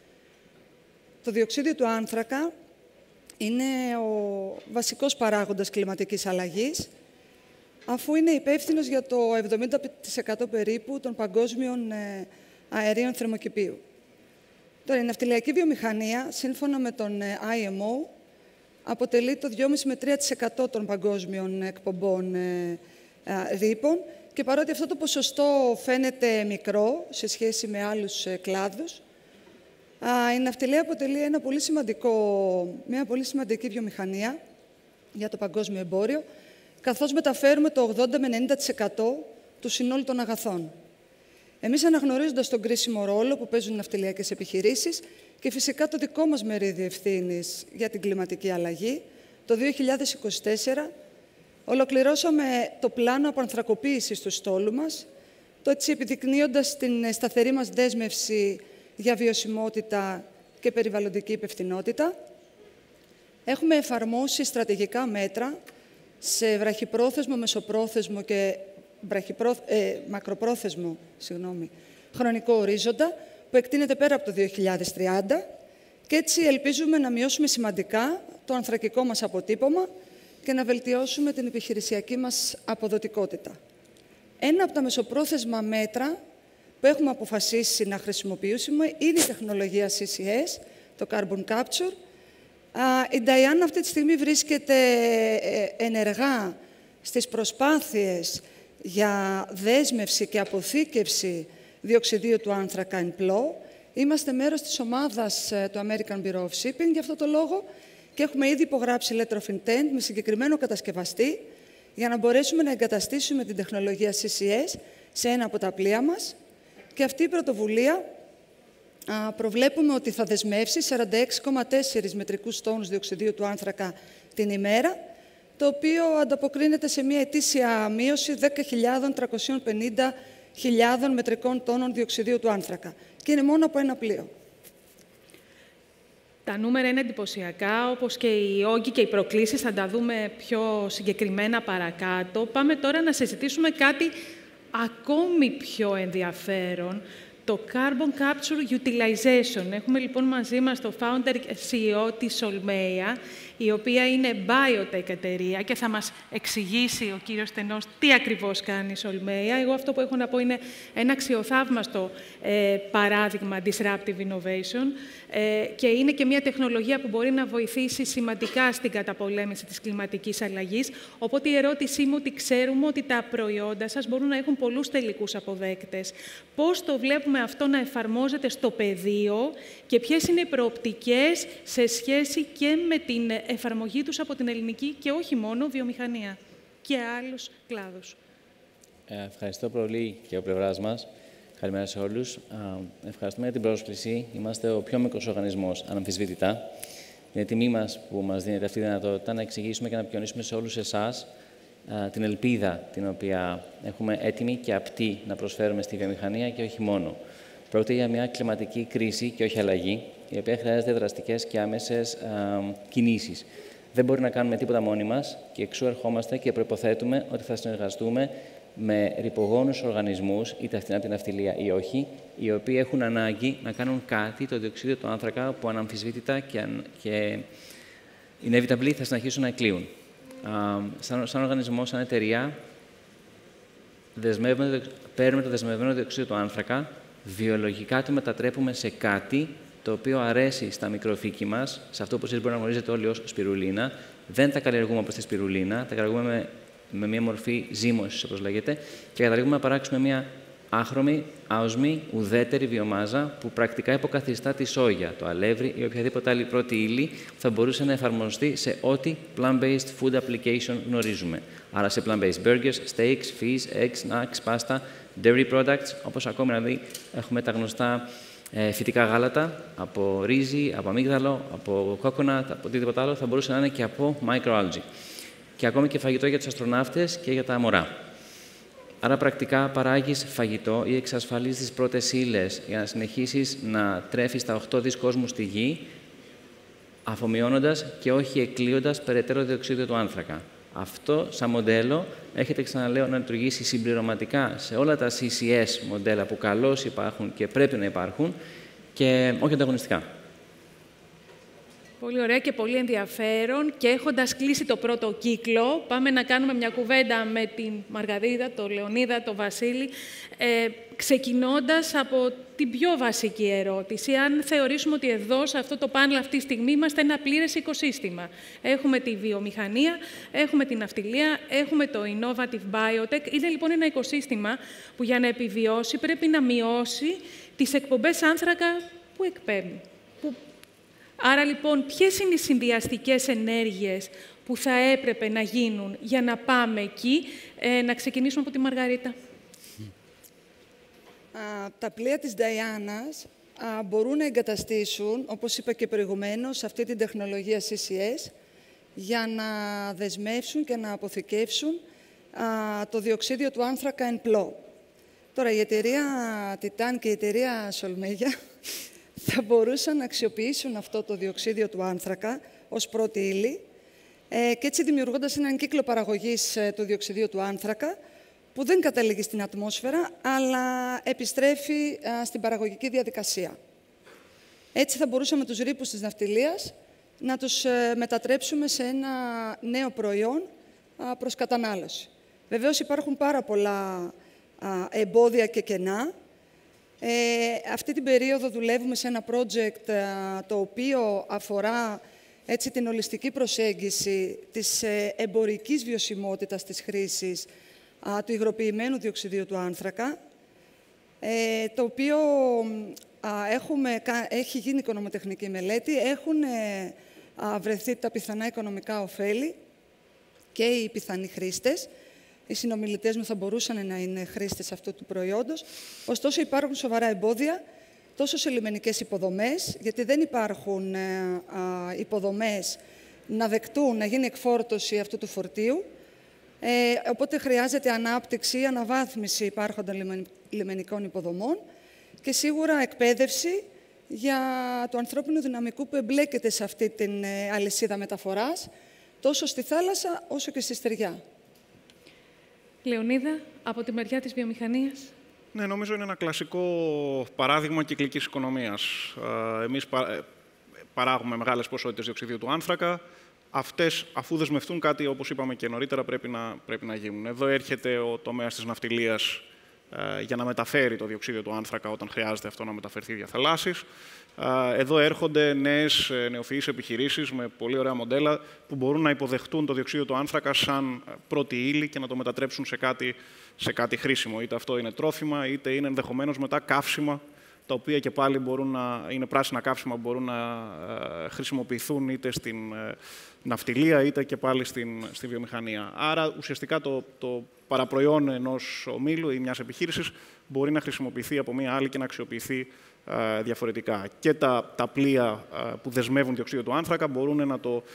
Speaker 6: Το διοξείδιο του άνθρακα είναι ο βασικός παράγοντας κλιματικής αλλαγής, αφού είναι υπεύθυνος για το 70% περίπου των παγκόσμιων αερίων θερμοκηπίου. Τώρα, η ναυτιλιακή βιομηχανία, σύμφωνα με τον IMO, αποτελεί το 2,5 με 3% των παγκόσμιων εκπομπών ρήπων, και παρότι αυτό το ποσοστό φαίνεται μικρό σε σχέση με άλλους κλάδους, η ναυτιλία αποτελεί μια πολύ σημαντική βιομηχανία για το παγκόσμιο εμπόριο, καθώς μεταφέρουμε το 80 με 90% του συνόλου των αγαθών. Εμείς, αναγνωρίζοντας τον κρίσιμο ρόλο που παίζουν οι ναυτιλιακές επιχειρήσεις και φυσικά το δικό μας μερίδιο ευθύνης για την κλιματική αλλαγή, το 2024 ολοκληρώσαμε το πλάνο αποανθρακοποίησης του στόλου μας, το έτσι επιδεικνύοντας την σταθερή μας δέσμευση για βιωσιμότητα και περιβαλλοντική υπευθυνότητα. Έχουμε εφαρμόσει στρατηγικά μέτρα σε βραχυπρόθεσμο, μεσοπρόθεσμο και μακροπρόθεσμο χρονικό ορίζοντα, που εκτείνεται πέρα από το 2030, και έτσι ελπίζουμε να μειώσουμε σημαντικά το ανθρακικό μας αποτύπωμα και να βελτιώσουμε την επιχειρησιακή μας αποδοτικότητα. Ένα από τα μεσοπρόθεσμα μέτρα που έχουμε αποφασίσει να χρησιμοποιήσουμε είναι η τεχνολογία CCS, το carbon capture. Η Diana αυτή τη στιγμή βρίσκεται ενεργά στις προσπάθειες για δέσμευση και αποθήκευση διοξιδίου του άνθρακα εν πλώ. Είμαστε μέρος της ομάδας του American Bureau of Shipping για αυτό το λόγο και έχουμε ήδη υπογράψει letter of intent με συγκεκριμένο κατασκευαστή για να μπορέσουμε να εγκαταστήσουμε την τεχνολογία CCS σε ένα από τα πλοία μας. Και αυτή η πρωτοβουλία προβλέπουμε ότι θα δεσμεύσει 46,4 μετρικούς τόνους διοξιδίου του άνθρακα την ημέρα, το οποίο ανταποκρίνεται σε μια ετήσια μείωση 10.350.000 μετρικών τόνων διοξιδίου του άνθρακα. Και είναι μόνο από ένα πλοίο.
Speaker 4: Τα νούμερα είναι εντυπωσιακά, όπως και οι όγκοι και οι προκλήσεις, θα τα δούμε πιο συγκεκριμένα παρακάτω. Πάμε τώρα να συζητήσουμε κάτι ακόμη πιο ενδιαφέρον, το Carbon Capture Utilization. Έχουμε λοιπόν μαζί μας το founder CEO της Solmeia, η οποία είναι biotech εταιρεία και θα μας εξηγήσει ο κύριος Στενός τι ακριβώς κάνει η Solmeia. Εγώ αυτό που έχω να πω είναι ένα αξιοθαύμαστο παράδειγμα disruptive innovation και είναι και μια τεχνολογία που μπορεί να βοηθήσει σημαντικά στην καταπολέμηση της κλιματικής αλλαγής. Οπότε η ερώτησή μου ότι ξέρουμε ότι τα προϊόντα σας μπορούν να έχουν πολλούς τελικούς αποδέκτες. Πώς το βλέπουμε αυτό να εφαρμόζεται στο πεδίο και ποιες είναι οι προοπτικές σε σχέση και με την εφαρμογή τους από την ελληνική και όχι μόνο βιομηχανία και άλλους κλάδους.
Speaker 7: Ευχαριστώ πολύ και από πλευράς μας. Καλημέρα σε όλους. Ευχαριστούμε για την πρόσκληση. Είμαστε ο πιο μικρός οργανισμός, αναμφισβήτητα. Είναι τιμή μας που μας δίνεται αυτή η δυνατότητα να εξηγήσουμε και να επικοινωνήσουμε σε όλους εσάς την ελπίδα την οποία έχουμε έτοιμη και απτή να προσφέρουμε στη βιομηχανία και όχι μόνο. Πρόκειται για μια κλιματική κρίση και όχι αλλαγή, η οποία χρειάζεται δραστικές και άμεσες κινήσεις. Δεν μπορεί να κάνουμε τίποτα μόνοι μας και εξού ερχόμαστε και προϋποθέτουμε ότι θα συνεργαστούμε με ρυπογόνους οργανισμούς, είτε από την ναυτιλία ή όχι, οι οποίοι έχουν ανάγκη να κάνουν κάτι το διοξείδιο του άνθρακα που αναμφισβήτητα και inevitably θα συνεχίσουν να εκλείουν. Σαν οργανισμό, σαν εταιρεία, παίρνουμε το δεσμευμένο διοξείδιο του άνθρακα, βιολογικά το μετατρέπουμε σε κάτι το οποίο αρέσει στα μικροφύκη μας, σε αυτό που εσείς μπορεί να γνωρίζετε όλοι ως σπιρουλίνα. Δεν τα καλλιεργούμε όπως τη σπιρουλίνα, τα καλλιεργούμε με μια μορφή ζύμωσης, όπως λέγεται, και καταλήγουμε να παράξουμε μια άχρωμη, άοσμη, ουδέτερη βιομάζα που πρακτικά υποκαθιστά τη σόγια, το αλεύρι ή οποιαδήποτε άλλη πρώτη ύλη που θα μπορούσε να εφαρμοστεί σε ό,τι plant-based food application γνωρίζουμε. Άρα σε plant-based burgers, steaks, fish, eggs, snacks, pasta, dairy products, όπως ακόμη δηλαδή έχουμε τα γνωστά φυτικά γάλατα από ρύζι, από αμύγδαλο, από coconut, από οτιδήποτε άλλο, θα μπορούσε να είναι και από microalgae. Και ακόμη και φαγητό για τους αστροναύτες και για τα μωρά. Άρα, πρακτικά παράγεις φαγητό ή εξασφαλίζεις τις πρώτες ύλες για να συνεχίσεις να τρέφεις τα 8 δις κόσμου στη γη, αφομοιώνοντας και όχι εκλείοντας περαιτέρω διοξείδιο του άνθρακα. Αυτό, σαν μοντέλο, έχετε, ξαναλέω, να λειτουργήσει συμπληρωματικά σε όλα τα CCS μοντέλα που καλώς υπάρχουν και πρέπει να υπάρχουν και όχι ανταγωνιστικά.
Speaker 4: Πολύ ωραία και πολύ ενδιαφέρον. Και έχοντας κλείσει το πρώτο κύκλο, πάμε να κάνουμε μια κουβέντα με την Μαργαρίτα, τον Λεωνίδα, τον Βασίλη, ξεκινώντας από την πιο βασική ερώτηση. Αν θεωρήσουμε ότι εδώ, σε αυτό το πάνελ αυτή τη στιγμή, είμαστε ένα πλήρες οικοσύστημα. Έχουμε τη βιομηχανία, έχουμε την ναυτιλία, έχουμε το innovative biotech. Είναι λοιπόν ένα οικοσύστημα που για να επιβιώσει πρέπει να μειώσει τις εκπομπές άνθρακα που εκπέμπει. Άρα, λοιπόν, ποιες είναι οι συνδυαστικές ενέργειες που θα έπρεπε να γίνουν για να πάμε εκεί? Να ξεκινήσουμε από τη Μαργαρίτα.
Speaker 6: Τα πλοία της Νταϊάνας μπορούν να εγκαταστήσουν, όπως είπα και προηγουμένως, αυτή την τεχνολογία CCS για να δεσμεύσουν και να αποθηκεύσουν το διοξείδιο του άνθρακα εν πλώ. Τώρα, η εταιρεία Titan και η εταιρεία Solmeia θα μπορούσαν να αξιοποιήσουν αυτό το διοξείδιο του άνθρακα ως πρώτη ύλη και έτσι δημιουργώντας έναν κύκλο παραγωγής του διοξειδίου του άνθρακα που δεν καταλήγει στην ατμόσφαιρα, αλλά επιστρέφει στην παραγωγική διαδικασία. Έτσι θα μπορούσαμε τους ρήπους της ναυτιλίας να τους μετατρέψουμε σε ένα νέο προϊόν προς κατανάλωση. Βεβαίως υπάρχουν πάρα πολλά εμπόδια και κενά. Αυτή την περίοδο δουλεύουμε σε ένα project το οποίο αφορά έτσι, την ολιστική προσέγγιση της εμπορικής βιωσιμότητας της χρήσης του υγροποιημένου διοξιδίου του άνθρακα, το οποίο έχει γίνει οικονομοτεχνική μελέτη, έχουν βρεθεί τα πιθανά οικονομικά ωφέλη και οι πιθανοί χρήστες. Οι συνομιλητές μου θα μπορούσαν να είναι χρήστες αυτού του προϊόντος. Ωστόσο, υπάρχουν σοβαρά εμπόδια, τόσο σε λιμενικές υποδομές, γιατί δεν υπάρχουν υποδομές να δεκτούν, να γίνει εκφόρτωση αυτού του φορτίου. Οπότε χρειάζεται ανάπτυξη, αναβάθμιση υπάρχοντα λιμενικών υποδομών και σίγουρα εκπαίδευση για το ανθρώπινο δυναμικό που εμπλέκεται σε αυτή την αλυσίδα μεταφοράς, τόσο στη θάλασσα όσο και στη στεριά.
Speaker 4: Λεωνίδα, από τη μεριά της βιομηχανίας.
Speaker 5: Ναι, νομίζω είναι ένα κλασικό παράδειγμα κυκλικής οικονομίας. Εμείς παράγουμε μεγάλες ποσότητες διοξιδίου του άνθρακα. Αυτές, αφού δεσμευτούν κάτι, όπως είπαμε και νωρίτερα, πρέπει να γίνουν. Εδώ έρχεται ο τομέας της ναυτιλίας για να μεταφέρει το διοξείδιο του άνθρακα όταν χρειάζεται αυτό να μεταφερθεί δια θαλάσσης. Εδώ έρχονται νέες νεοφυείς επιχειρήσεις με πολύ ωραία μοντέλα που μπορούν να υποδεχτούν το διοξείδιο του άνθρακα σαν πρώτη ύλη και να το μετατρέψουν σε κάτι χρήσιμο. Είτε αυτό είναι τρόφιμα, είτε είναι ενδεχομένως μετά καύσιμα, τα οποία και πάλι μπορούν να είναι πράσινα καύσιμα που μπορούν να χρησιμοποιηθούν είτε στην ναυτιλία είτε και πάλι στη βιομηχανία. Άρα ουσιαστικά το παραπροϊόν ενός ομίλου ή μιας επιχείρησης μπορεί να χρησιμοποιηθεί από μία άλλη και να αξιοποιηθεί διαφορετικά. Και τα πλοία που δεσμεύουν διοξείδιο του άνθρακα μπορούν να το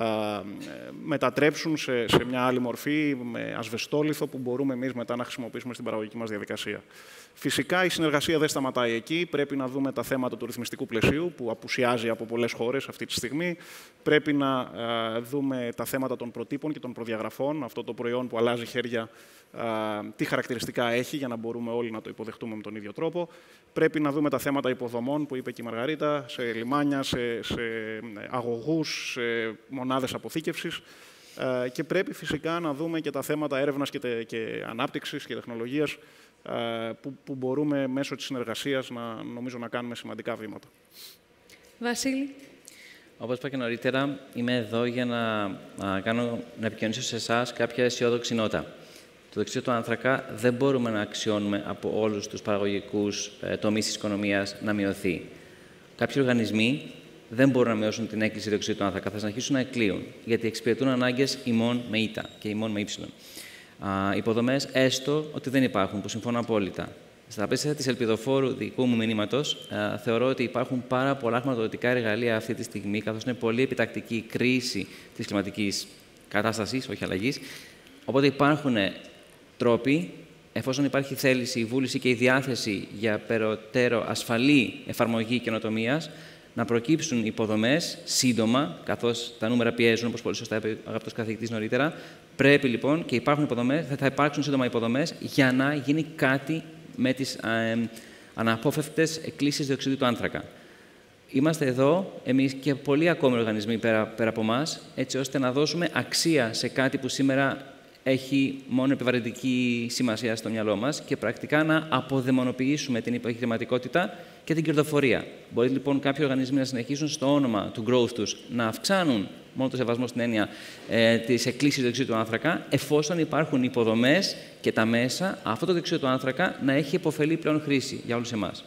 Speaker 5: μετατρέψουν σε μια άλλη μορφή με ασβεστόλιθο που μπορούμε εμείς μετά να χρησιμοποιήσουμε στην παραγωγική μας διαδικασία. Φυσικά η συνεργασία δεν σταματάει εκεί. Πρέπει να δούμε τα θέματα του ρυθμιστικού πλαισίου που απουσιάζει από πολλές χώρες αυτή τη στιγμή. Πρέπει να δούμε τα θέματα των προτύπων και των προδιαγραφών. Αυτό το προϊόν που αλλάζει χέρια, τι χαρακτηριστικά έχει για να μπορούμε όλοι να το υποδεχτούμε με τον ίδιο τρόπο. Πρέπει να δούμε τα θέματα υποδομών που είπε και η Μαργαρίτα, σε λιμάνια, σε αγωγούς, σε μονάδες αποθήκευσης. Και πρέπει φυσικά να δούμε και τα θέματα έρευνας και ανάπτυξης και τεχνολογίας που μπορούμε μέσω της συνεργασίας νομίζω να κάνουμε σημαντικά βήματα.
Speaker 4: Βασίλη.
Speaker 7: Όπως είπα και νωρίτερα, είμαι εδώ για να επικοινωνήσω σε εσάς κάποια αισιόδοξη νότα. Το διοξείδιο του άνθρακα δεν μπορούμε να αξιώνουμε από όλους τους παραγωγικούς τομείς της οικονομίας να μειωθεί. Κάποιοι οργανισμοί δεν μπορούν να μειώσουν την έκκληση διοξειδίου του άνθρακα, θα συνεχίσουν να εκκλείουν, γιατί εξυπηρετούν ανάγκες ημών με ήττα και ημών με ύψιλον. Υποδομές, έστω ότι δεν υπάρχουν, που συμφωνώ απόλυτα. Στα πλαίσια της ελπιδοφόρου δικού μου μηνύματος, θεωρώ ότι υπάρχουν πάρα πολλά χρηματοδοτικά εργαλεία αυτή τη στιγμή, καθώς είναι πολύ επιτακτική η κρίση της κλιματικής κατάστασης, όχι αλλαγής. Οπότε υπάρχουν τρόποι, εφόσον υπάρχει θέληση, η βούληση και η διάθεση για περαιτέρω ασφαλή εφαρμογή καινοτομίας, να προκύψουν υποδομές σύντομα, καθώς τα νούμερα πιέζουν, όπως πολύ σωστά είπε ο αγαπητός καθηγητής νωρίτερα. Πρέπει λοιπόν και υπάρχουν υποδομές, θα υπάρξουν σύντομα υποδομές για να γίνει κάτι με τις αναπόφευκτες εκκλήσεις διοξειδίου του άνθρακα. Είμαστε εδώ, εμείς και πολλοί ακόμη οργανισμοί πέρα από εμάς, έτσι ώστε να δώσουμε αξία σε κάτι που σήμερα έχει μόνο επιβαρυντική σημασία στο μυαλό μας και πρακτικά να αποδαιμονοποιήσουμε την επιχειρηματικότητα και την κερδοφορία. Μπορεί λοιπόν κάποιοι οργανισμοί να συνεχίσουν στο όνομα του growth τους να αυξάνουν μόνο το σεβασμό στην έννοια της εκκλήσης διοξείδιου του άνθρακα, εφόσον υπάρχουν υποδομές και τα μέσα αυτό το διοξείδιο του άνθρακα να έχει επωφελή πλέον χρήση για όλους εμάς.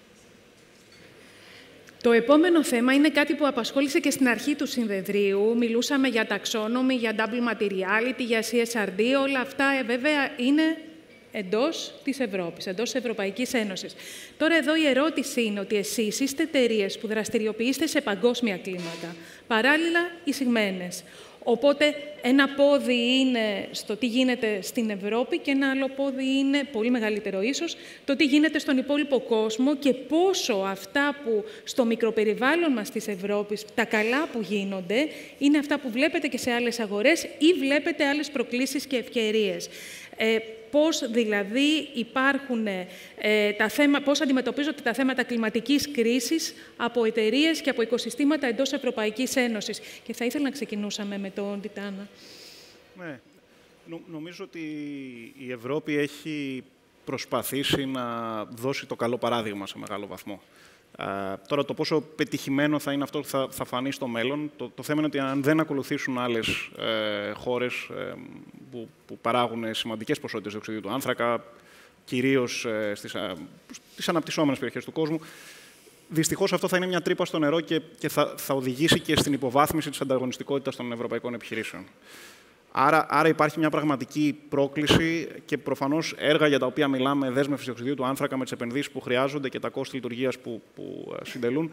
Speaker 4: Το επόμενο θέμα είναι κάτι που απασχόλησε και στην αρχή του συνεδρίου. Μιλούσαμε για taxonomy, για double materiality, για CSRD. Όλα αυτά βέβαια είναι εντός της Ευρώπης, εντός της Ευρωπαϊκής Ένωσης. Τώρα εδώ η ερώτηση είναι ότι εσείς είστε εταιρείες που δραστηριοποιείστε σε παγκόσμια κλίματα, παράλληλα εισηγμένες. Οπότε ένα πόδι είναι στο τι γίνεται στην Ευρώπη και ένα άλλο πόδι είναι, πολύ μεγαλύτερο ίσως, το τι γίνεται στον υπόλοιπο κόσμο και πόσο αυτά που στο μικροπεριβάλλον μας της Ευρώπης, τα καλά που γίνονται, είναι αυτά που βλέπετε και σε άλλες αγορές ή βλέπετε άλλες προκλήσεις και ευκαιρίες. Πώς δηλαδή υπάρχουν πώς αντιμετωπίζονται τα θέματα κλιματικής κρίσης από εταιρείες και από οικοσυστήματα εντός Ευρωπαϊκής Ένωσης. Και θα ήθελα να ξεκινούσαμε με τον Τιτάνα.
Speaker 5: Ναι. Νομίζω ότι η Ευρώπη έχει προσπαθήσει να δώσει το καλό παράδειγμα σε μεγάλο βαθμό. Τώρα, το πόσο πετυχημένο θα είναι αυτό θα φανεί στο μέλλον. Το θέμα είναι ότι αν δεν ακολουθήσουν άλλες χώρες που παράγουν σημαντικές ποσότητες διοξειδίου του άνθρακα, κυρίως στις αναπτυσσόμενες περιοχές του κόσμου, δυστυχώς αυτό θα είναι μια τρύπα στο νερό και θα οδηγήσει και στην υποβάθμιση της ανταγωνιστικότητας των ευρωπαϊκών επιχειρήσεων. Άρα υπάρχει μια πραγματική πρόκληση και προφανώς έργα για τα οποία μιλάμε, δέσμευση διοξειδίου του άνθρακα με τις επενδύσεις που χρειάζονται και τα κόστη λειτουργίας που συντελούν,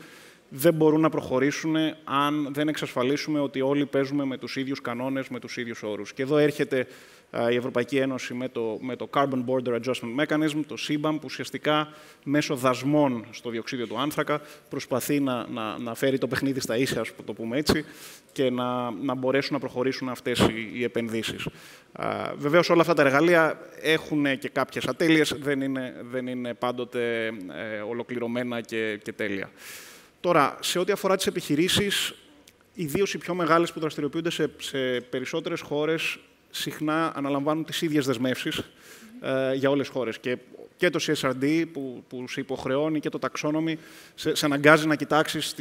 Speaker 5: δεν μπορούν να προχωρήσουν αν δεν εξασφαλίσουμε ότι όλοι παίζουμε με τους ίδιους κανόνες, με τους ίδιους όρους. Και εδώ έρχεται η Ευρωπαϊκή Ένωση με το Carbon Border Adjustment Mechanism, το CBAM, που ουσιαστικά μέσω δασμών στο διοξείδιο του άνθρακα προσπαθεί να φέρει το παιχνίδι στα ίσια, ας το πούμε έτσι, και να μπορέσουν να προχωρήσουν αυτές οι επενδύσεις. Βεβαίως, όλα αυτά τα εργαλεία έχουν και κάποιες ατέλειες, δεν είναι πάντοτε ολοκληρωμένα και τέλεια. Τώρα, σε ό,τι αφορά τις επιχειρήσεις, ιδίως οι πιο μεγάλες που δραστηριοποιούνται σε περισσότερες χώρες, συχνά αναλαμβάνουν τις ίδιες δεσμεύσεις για όλες τις χώρες. Και το CSRD που σε υποχρεώνει και το Taxonomy σε αναγκάζει να κοιτάξεις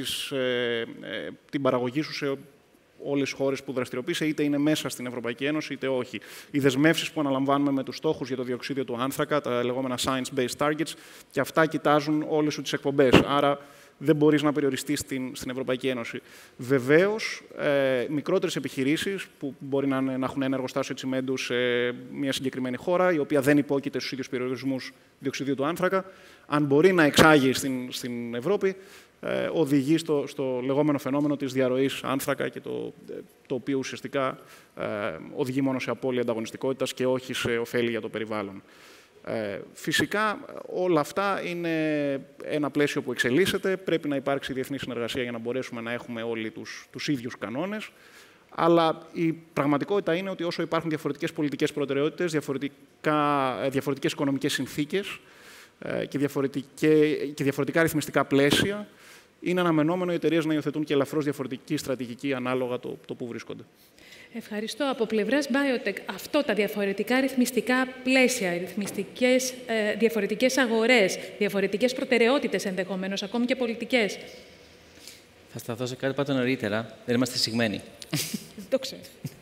Speaker 5: την παραγωγή σου σε όλες τις χώρες που δραστηριοποιείσαι, είτε είναι μέσα στην Ευρωπαϊκή Ένωση, είτε όχι. Οι δεσμεύσεις που αναλαμβάνουμε με τους στόχους για το διοξείδιο του άνθρακα, τα λεγόμενα science-based targets, και αυτά κοιτάζουν όλες σου τις εκπομπές. Άρα δεν μπορείς να περιοριστείς στην Ευρωπαϊκή Ένωση. Βεβαίως, μικρότερες επιχειρήσεις που μπορεί να έχουν ένα εργοστάσιο τσιμέντου σε μια συγκεκριμένη χώρα, η οποία δεν υπόκειται στους ίδιους περιορισμούς διοξειδίου του άνθρακα, αν μπορεί να εξάγει στην Ευρώπη, οδηγεί στο λεγόμενο φαινόμενο της διαρροής άνθρακα, και το οποίο ουσιαστικά οδηγεί μόνο σε απώλεια ανταγωνιστικότητας και όχι σε ωφέλη για το περιβάλλον. Φυσικά, όλα αυτά είναι ένα πλαίσιο που εξελίσσεται. Πρέπει να υπάρξει διεθνή συνεργασία για να μπορέσουμε να έχουμε όλοι τους ίδιους κανόνες. Αλλά η πραγματικότητα είναι ότι όσο υπάρχουν διαφορετικές πολιτικές προτεραιότητες, διαφορετικές οικονομικές συνθήκες και διαφορετικά ρυθμιστικά πλαίσια, είναι αναμενόμενο οι εταιρείες να υιοθετούν και ελαφρώς διαφορετική στρατηγική ανάλογα το που βρίσκονται.
Speaker 4: Ευχαριστώ. Από πλευράς Biotech, αυτό τα διαφορετικά ρυθμιστικά πλαίσια, διαφορετικές αγορές, διαφορετικές προτεραιότητες ενδεχομένως, ακόμη και πολιτικές.
Speaker 7: Θα σταθώ σε κάτι πάνω νωρίτερα. Δεν είμαστε συγμένοι.
Speaker 4: Το ξέρω.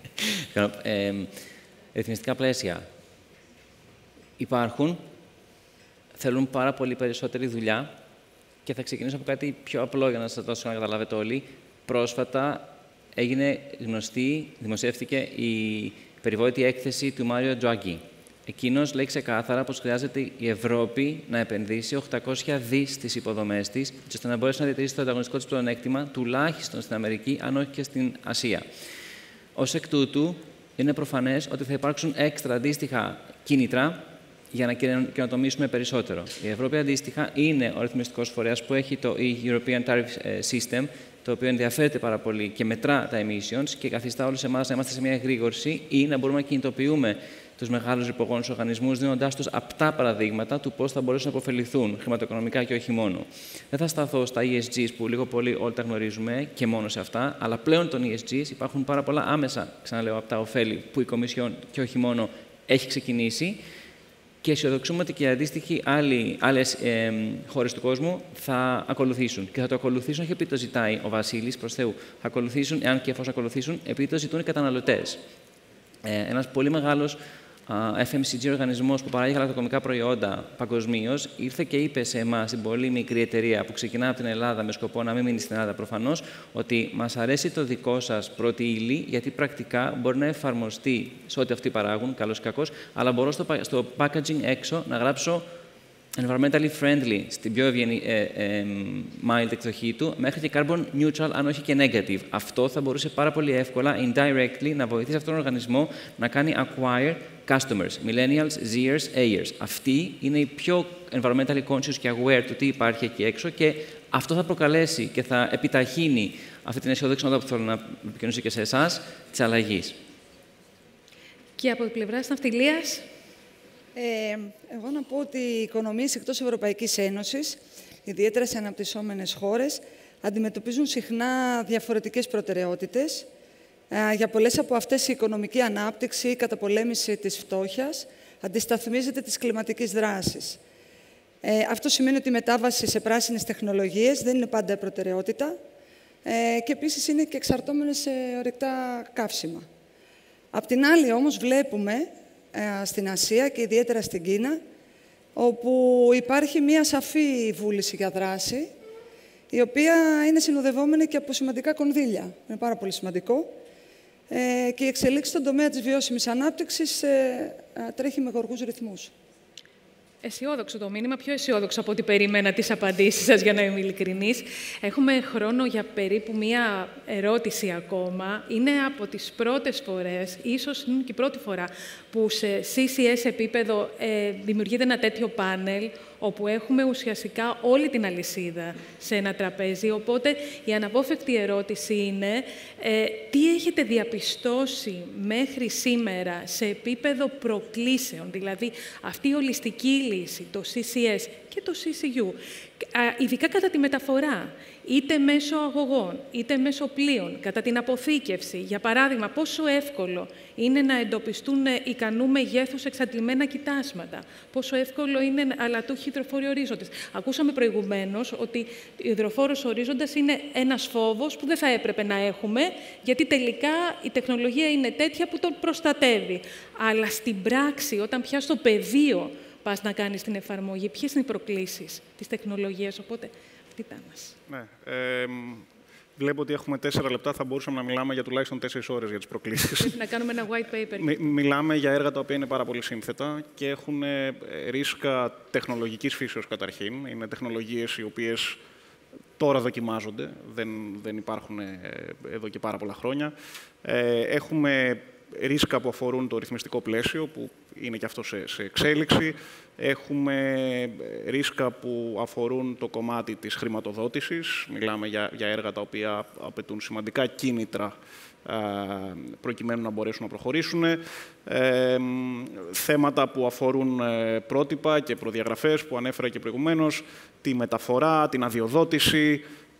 Speaker 7: Ρυθμιστικά πλαίσια υπάρχουν, θέλουν πάρα πολύ περισσότερη δουλειά, και θα ξεκινήσω από κάτι πιο απλό για να σας δώσω να καταλάβετε όλοι. Πρόσφατα έγινε γνωστή, δημοσιεύτηκε η περιβόητη έκθεση του Μάριο Ντράγκη. Εκείνος λέει ξεκάθαρα πως χρειάζεται η Ευρώπη να επενδύσει 800 δις στις υποδομές της, ώστε να μπορέσει να διατηρήσει το ανταγωνιστικό της πλεονέκτημα, τουλάχιστον στην Αμερική, αν όχι και στην Ασία. Ως εκ τούτου, είναι προφανές ότι θα υπάρξουν έξτρα αντίστοιχα κίνητρα για να καινοτομήσουμε περισσότερο. Η Ευρώπη αντίστοιχα είναι ο ρυθμιστικός φορέας που έχει το European Tariff System, το οποίο ενδιαφέρεται πάρα πολύ και μετρά τα emissions και καθιστά όλους εμάς να είμαστε σε μια εγρήγορση ή να μπορούμε να κινητοποιούμε τους μεγάλους ρηπογόνους οργανισμούς, δίνοντάς τους απτά παραδείγματα του πώς θα μπορέσουν να υποφεληθούν χρηματοοικονομικά και όχι μόνο. Δεν θα σταθώ στα ESGs που λίγο πολύ όλοι τα γνωρίζουμε και μόνο σε αυτά, αλλά πλέον των ESGs υπάρχουν πάρα πολλά άμεσα, ξαναλέω, απτά ωφέλη που η Κομισιόν και όχι μόνο έχει ξεκινήσει. Και αισιοδοξούμε ότι και οι αντίστοιχοι άλλες χώρες του κόσμου θα ακολουθήσουν. Και θα το ακολουθήσουν όχι επειδή το ζητάει ο Βασίλης, προς Θεού. Θα ακολουθήσουν, εάν και εφόσον ακολουθήσουν, επειδή το ζητούν οι καταναλωτές. Ένας πολύ μεγάλος FMCG οργανισμός που παράγει γαλακτοκομικά προϊόντα παγκοσμίως ήρθε και είπε σε εμάς, την πολύ μικρή εταιρεία που ξεκινά από την Ελλάδα με σκοπό να μην μείνει στην Ελλάδα προφανώς, ότι μας αρέσει το δικό σας πρώτη ύλη, γιατί πρακτικά μπορεί να εφαρμοστεί σε ό,τι αυτοί παράγουν, καλώς ή κακώς, αλλά μπορώ στο packaging έξω να γράψω environmentally friendly στην πιο mild εκδοχή του, μέχρι και carbon neutral, αν όχι και negative. Αυτό θα μπορούσε πάρα πολύ εύκολα, indirectly, να βοηθήσει αυτόν τον οργανισμό να κάνει acquire customers, millennials, Zers, Ayers. Αυτοί είναι οι πιο environmentally conscious και aware του τι υπάρχει εκεί έξω και αυτό θα προκαλέσει και θα επιταχύνει αυτή την αισιοδόξη νότα που θέλω να επικοινωνήσω και σε εσάς, της αλλαγής.
Speaker 4: Και από την πλευρά της ναυτιλίας.
Speaker 6: Εγώ να πω ότι οι οικονομίες εκτός Ευρωπαϊκής Ένωσης, ιδιαίτερα σε αναπτυσσόμενες χώρες, αντιμετωπίζουν συχνά διαφορετικές προτεραιότητες. Για πολλές από αυτές η οικονομική ανάπτυξη, η καταπολέμηση της φτώχειας, αντισταθμίζεται της κλιματικής δράσης. Αυτό σημαίνει ότι η μετάβαση σε πράσινες τεχνολογίες δεν είναι πάντα προτεραιότητα και επίσης είναι και εξαρτώμενες σε ορυκτά καύσιμα. Απ' την άλλη όμως βλέπουμε στην Ασία και ιδιαίτερα στην Κίνα, όπου υπάρχει μία σαφή βούληση για δράση, η οποία είναι συνοδευόμενη και από σημαντικά κονδύλια. Είναι πάρα πολύ σημαντικό. Και η εξελίξη στον τομέα της βιώσιμης ανάπτυξης τρέχει με γοργούς ρυθμούς.
Speaker 4: Αισιόδοξο το μήνυμα, πιο αισιόδοξο από ό,τι περίμενα τις απαντήσεις σας, για να είμαι ειλικρινής. Έχουμε χρόνο για περίπου μία ερώτηση ακόμα. Είναι από τις πρώτες φορές, ίσως είναι και η πρώτη φορά, που σε CCS επίπεδο δημιουργείται ένα τέτοιο πάνελ, όπου έχουμε ουσιαστικά όλη την αλυσίδα σε ένα τραπέζι. Οπότε η αναπόφευκτη ερώτηση είναι τι έχετε διαπιστώσει μέχρι σήμερα σε επίπεδο προκλήσεων, δηλαδή αυτή η ολιστική λύση, το CCS και το CCU, ειδικά κατά τη μεταφορά, είτε μέσω αγωγών, είτε μέσω πλοίων, κατά την αποθήκευση. Για παράδειγμα, πόσο εύκολο είναι να εντοπιστούν ικανού μεγέθους εξαντλημένα κοιτάσματα, πόσο εύκολο είναι αλατούχοι υδροφόροι ορίζοντες. Ακούσαμε προηγουμένως ότι ο υδροφόρος ορίζοντας είναι ένας φόβος που δεν θα έπρεπε να έχουμε, γιατί τελικά η τεχνολογία είναι τέτοια που τον προστατεύει. Αλλά στην πράξη, όταν πια στο πεδίο πας να κάνεις την εφαρμογή, ποιες είναι οι προκλήσεις της τεχνολογίας, οπότε αυτή ήταν μας.
Speaker 5: Ναι. Βλέπω ότι έχουμε 4 λεπτά, θα μπορούσαμε να μιλάμε για τουλάχιστον 4 ώρες για τις προκλήσεις.
Speaker 4: Πρέπει να κάνουμε ένα white paper.
Speaker 5: Μιλάμε για έργα τα οποία είναι πάρα πολύ σύνθετα και έχουν ρίσκα τεχνολογικής φύσεως καταρχήν. Είναι τεχνολογίες οι οποίες τώρα δοκιμάζονται, δεν υπάρχουν εδώ και πάρα πολλά χρόνια. Έχουμε ρίσκα που αφορούν το ρυθμιστικό πλαίσιο, που είναι και αυτό σε εξέλιξη. Έχουμε ρίσκα που αφορούν το κομμάτι της χρηματοδότησης. Μιλάμε για έργα τα οποία απαιτούν σημαντικά κίνητρα προκειμένου να μπορέσουν να προχωρήσουν. Θέματα που αφορούν πρότυπα και προδιαγραφές που ανέφερα και προηγουμένως, τη μεταφορά, την αδειοδότηση,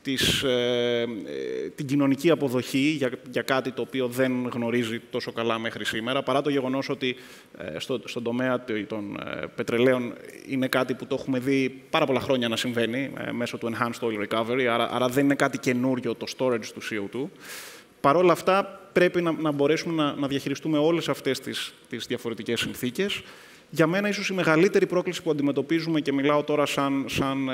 Speaker 5: την κοινωνική αποδοχή για κάτι το οποίο δεν γνωρίζει τόσο καλά μέχρι σήμερα, παρά το γεγονός ότι στον τομέα των πετρελαίων είναι κάτι που το έχουμε δει πάρα πολλά χρόνια να συμβαίνει μέσω του Enhanced Oil Recovery, άρα δεν είναι κάτι καινούριο το storage του CO2. Παρ' όλα αυτά, πρέπει να μπορέσουμε να διαχειριστούμε όλες αυτές τις διαφορετικές συνθήκες. Για μένα, ίσως η μεγαλύτερη πρόκληση που αντιμετωπίζουμε, και μιλάω τώρα σαν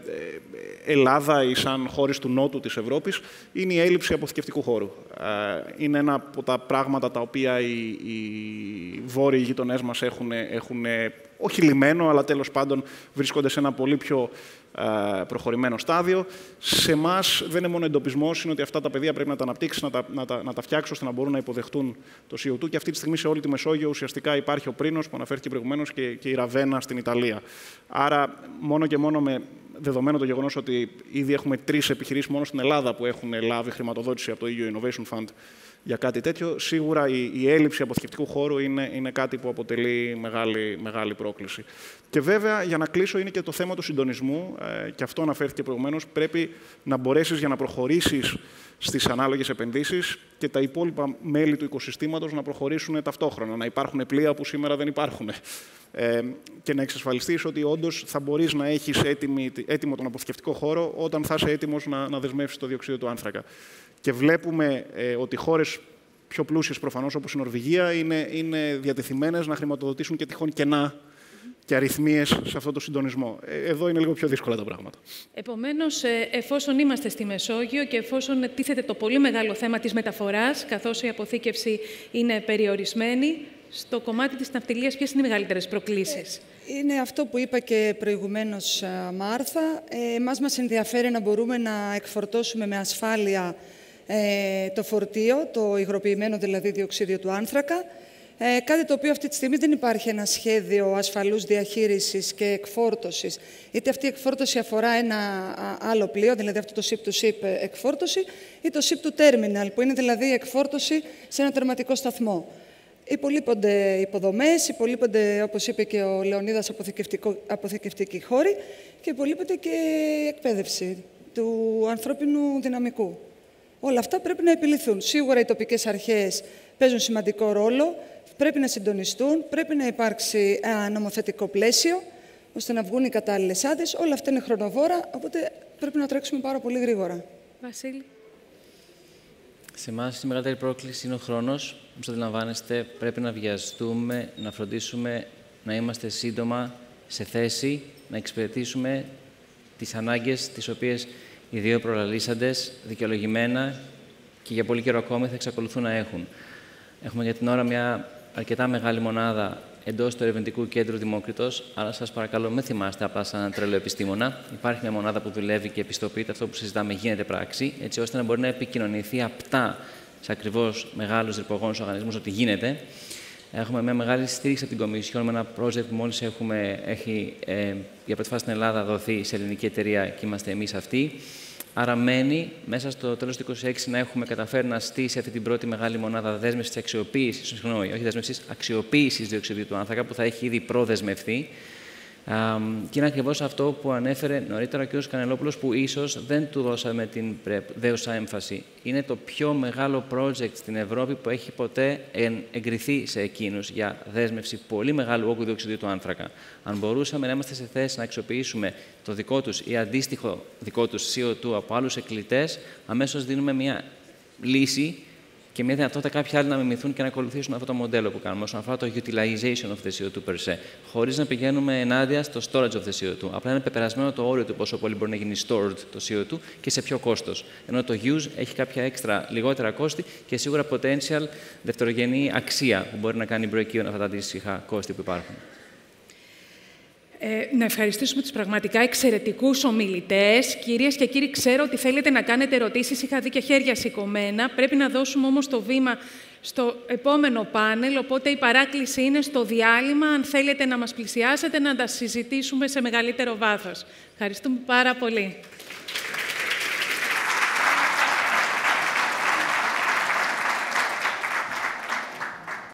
Speaker 5: Ελλάδα ή σαν χώρες του Νότου της Ευρώπης, είναι η έλλειψη αποθηκευτικού χώρου. Είναι ένα από τα πράγματα τα οποία οι βόρειοι γείτονές μας έχουν όχι λυμμένο, αλλά τέλος πάντων βρίσκονται σε ένα πολύ πιο προχωρημένο στάδιο. Σε εμάς δεν είναι μόνο εντοπισμός, είναι ότι αυτά τα πεδία πρέπει να τα αναπτύξεις, να τα φτιάξεις ώστε να μπορούν να υποδεχτούν το CO2. Και αυτή τη στιγμή σε όλη τη Μεσόγειο ουσιαστικά υπάρχει ο Πρίνος που αναφέρθηκε προηγουμένως και η Ραβένα στην Ιταλία. Άρα, μόνο και μόνο με δεδομένο το γεγονός ότι ήδη έχουμε 3 επιχειρήσεις μόνο στην Ελλάδα που έχουν λάβει χρηματοδότηση από το EU Innovation Fund για κάτι τέτοιο, σίγουρα η έλλειψη αποθηκευτικού χώρου είναι κάτι που αποτελεί μεγάλη πρόκληση. Και βέβαια, για να κλείσω, είναι και το θέμα του συντονισμού, και αυτό αναφέρθηκε προηγουμένως. Πρέπει να μπορέσεις, για να προχωρήσεις στις ανάλογες επενδύσεις, και τα υπόλοιπα μέλη του οικοσυστήματος να προχωρήσουν ταυτόχρονα. Να υπάρχουν πλοία που σήμερα δεν υπάρχουν. Και να εξασφαλιστείς ότι όντως θα μπορείς να έχεις έτοιμο τον αποθηκευτικό χώρο όταν θα είσαι έτοιμος να δεσμεύσεις το διοξείδιο του άνθρακα. Και βλέπουμε ότι χώρες πιο πλούσιες, προφανώς, όπως η Νορβηγία, είναι διατεθειμένες να χρηματοδοτήσουν και τυχόν κενά και αριθμίες σε αυτό το συντονισμό. Εδώ είναι λίγο πιο δύσκολα τα πράγματα.
Speaker 4: Επομένως, εφόσον είμαστε στη Μεσόγειο και εφόσον τίθεται το πολύ μεγάλο θέμα της μεταφοράς, καθώς η αποθήκευση είναι περιορισμένη, στο κομμάτι της ναυτιλίας ποιες είναι οι μεγαλύτερες προκλήσεις?
Speaker 6: Είναι αυτό που είπα και προηγουμένως, Μάρθα. Εμάς μας ενδιαφέρει να μπορούμε να εκφορτώσουμε με ασφάλεια το φορτίο, το υγροποιημένο δηλαδή διοξείδιο του άνθρακα, κάτι το οποίο αυτή τη στιγμή δεν υπάρχει ένα σχέδιο ασφαλούς διαχείρισης και εκφόρτωσης. Είτε αυτή η εκφόρτωση αφορά ένα άλλο πλοίο, δηλαδή αυτό το ship-to-ship εκφόρτωση, ή το ship-to-terminal, που είναι δηλαδή εκφόρτωση σε ένα τερματικό σταθμό. Υπολείπονται υποδομές, υπολείπονται, όπως είπε και ο Λεωνίδας, αποθηκευτικοί χώροι και υπολείπεται και η εκπαίδευση του ανθρώπινου δυναμικού. Όλα αυτά πρέπει να επιληθούν. Σίγουρα οι τοπικές αρχές παίζουν σημαντικό ρόλο, πρέπει να συντονιστούν, πρέπει να υπάρξει νομοθετικό πλαίσιο, ώστε να βγουν οι κατάλληλες άδειες. Όλα αυτά είναι χρονοβόρα, οπότε πρέπει να τρέξουμε πάρα πολύ γρήγορα.
Speaker 4: Βασίλη.
Speaker 7: Σε εμάς η μεγαλύτερη πρόκληση είναι ο χρόνος. Όπως αντιλαμβάνεστε, πρέπει να βιαστούμε, να φροντίσουμε να είμαστε σύντομα σε θέση να εξυπηρετήσουμε τις ανάγκες τις οποίες οι δύο προλαλήσαντες δικαιολογημένα και για πολύ καιρό ακόμη θα εξακολουθούν να έχουν. Έχουμε για την ώρα μια αρκετά μεγάλη μονάδα εντός του ερευνητικού κέντρου Δημόκριτος, αλλά σας παρακαλώ μην θυμάστε απλά σαν ένα τρελό επιστήμονα. Υπάρχει μια μονάδα που δουλεύει και επιστοποιείται αυτό που συζητάμε γίνεται πράξη, έτσι ώστε να μπορεί να επικοινωνηθεί απτά σε ακριβώς μεγάλους ρυπογόνους οργανισμούς ότι γίνεται. Έχουμε μια μεγάλη στήριξη από την Κομισιόν με ένα project που μόλις έχει για πρώτη φορά στην Ελλάδα δοθεί σε ελληνική εταιρεία και είμαστε εμείς αυτοί. Άρα μένει μέσα στο τέλος του 2026 να έχουμε καταφέρει να στήσει αυτή την πρώτη μεγάλη μονάδα δέσμευσης αξιοποίησης, συγγνώμη, όχι δέσμευσης, αξιοποίησης διοξειδίου του άνθρακα που θα έχει ήδη προδεσμευθεί. Και είναι ακριβώς αυτό που ανέφερε νωρίτερα ο κ. Κανελόπουλος, που ίσως δεν του δώσαμε την δέουσα έμφαση. Είναι το πιο μεγάλο project στην Ευρώπη που έχει ποτέ εγκριθεί σε εκείνους για δέσμευση πολύ μεγάλου όγκου διοξειδίου του άνθρακα. Αν μπορούσαμε να είμαστε σε θέση να αξιοποιήσουμε το δικό τους ή αντίστοιχο δικό τους CO2 από άλλους εκκλητές, αμέσως δίνουμε μια λύση και μια δυνατότητα κάποιοι άλλοι να μιμηθούν και να ακολουθήσουν αυτό το μοντέλο που κάνουμε όσον αφορά το utilization of the CO2 per se, χωρίς να πηγαίνουμε ενάντια στο storage of the CO2. Απλά είναι πεπερασμένο το όριο του πόσο πολύ μπορεί να γίνει stored το CO2 και σε ποιο κόστος. Ενώ το use έχει κάποια έξτρα λιγότερα κόστη και σίγουρα potential δευτερογενή αξία που μπορεί να κάνει break-even αυτά τα αντίστοιχα κόστη που υπάρχουν.
Speaker 4: Να ευχαριστήσουμε τους πραγματικά εξαιρετικούς ομιλητές. Κυρίες και κύριοι, ξέρω ότι θέλετε να κάνετε ερωτήσεις. Είχα δει και χέρια σηκωμένα. Πρέπει να δώσουμε όμως το βήμα στο επόμενο πάνελ, οπότε η παράκληση είναι στο διάλειμμα. Αν θέλετε να μας πλησιάσετε, να τα συζητήσουμε σε μεγαλύτερο βάθος. Ευχαριστούμε πάρα πολύ.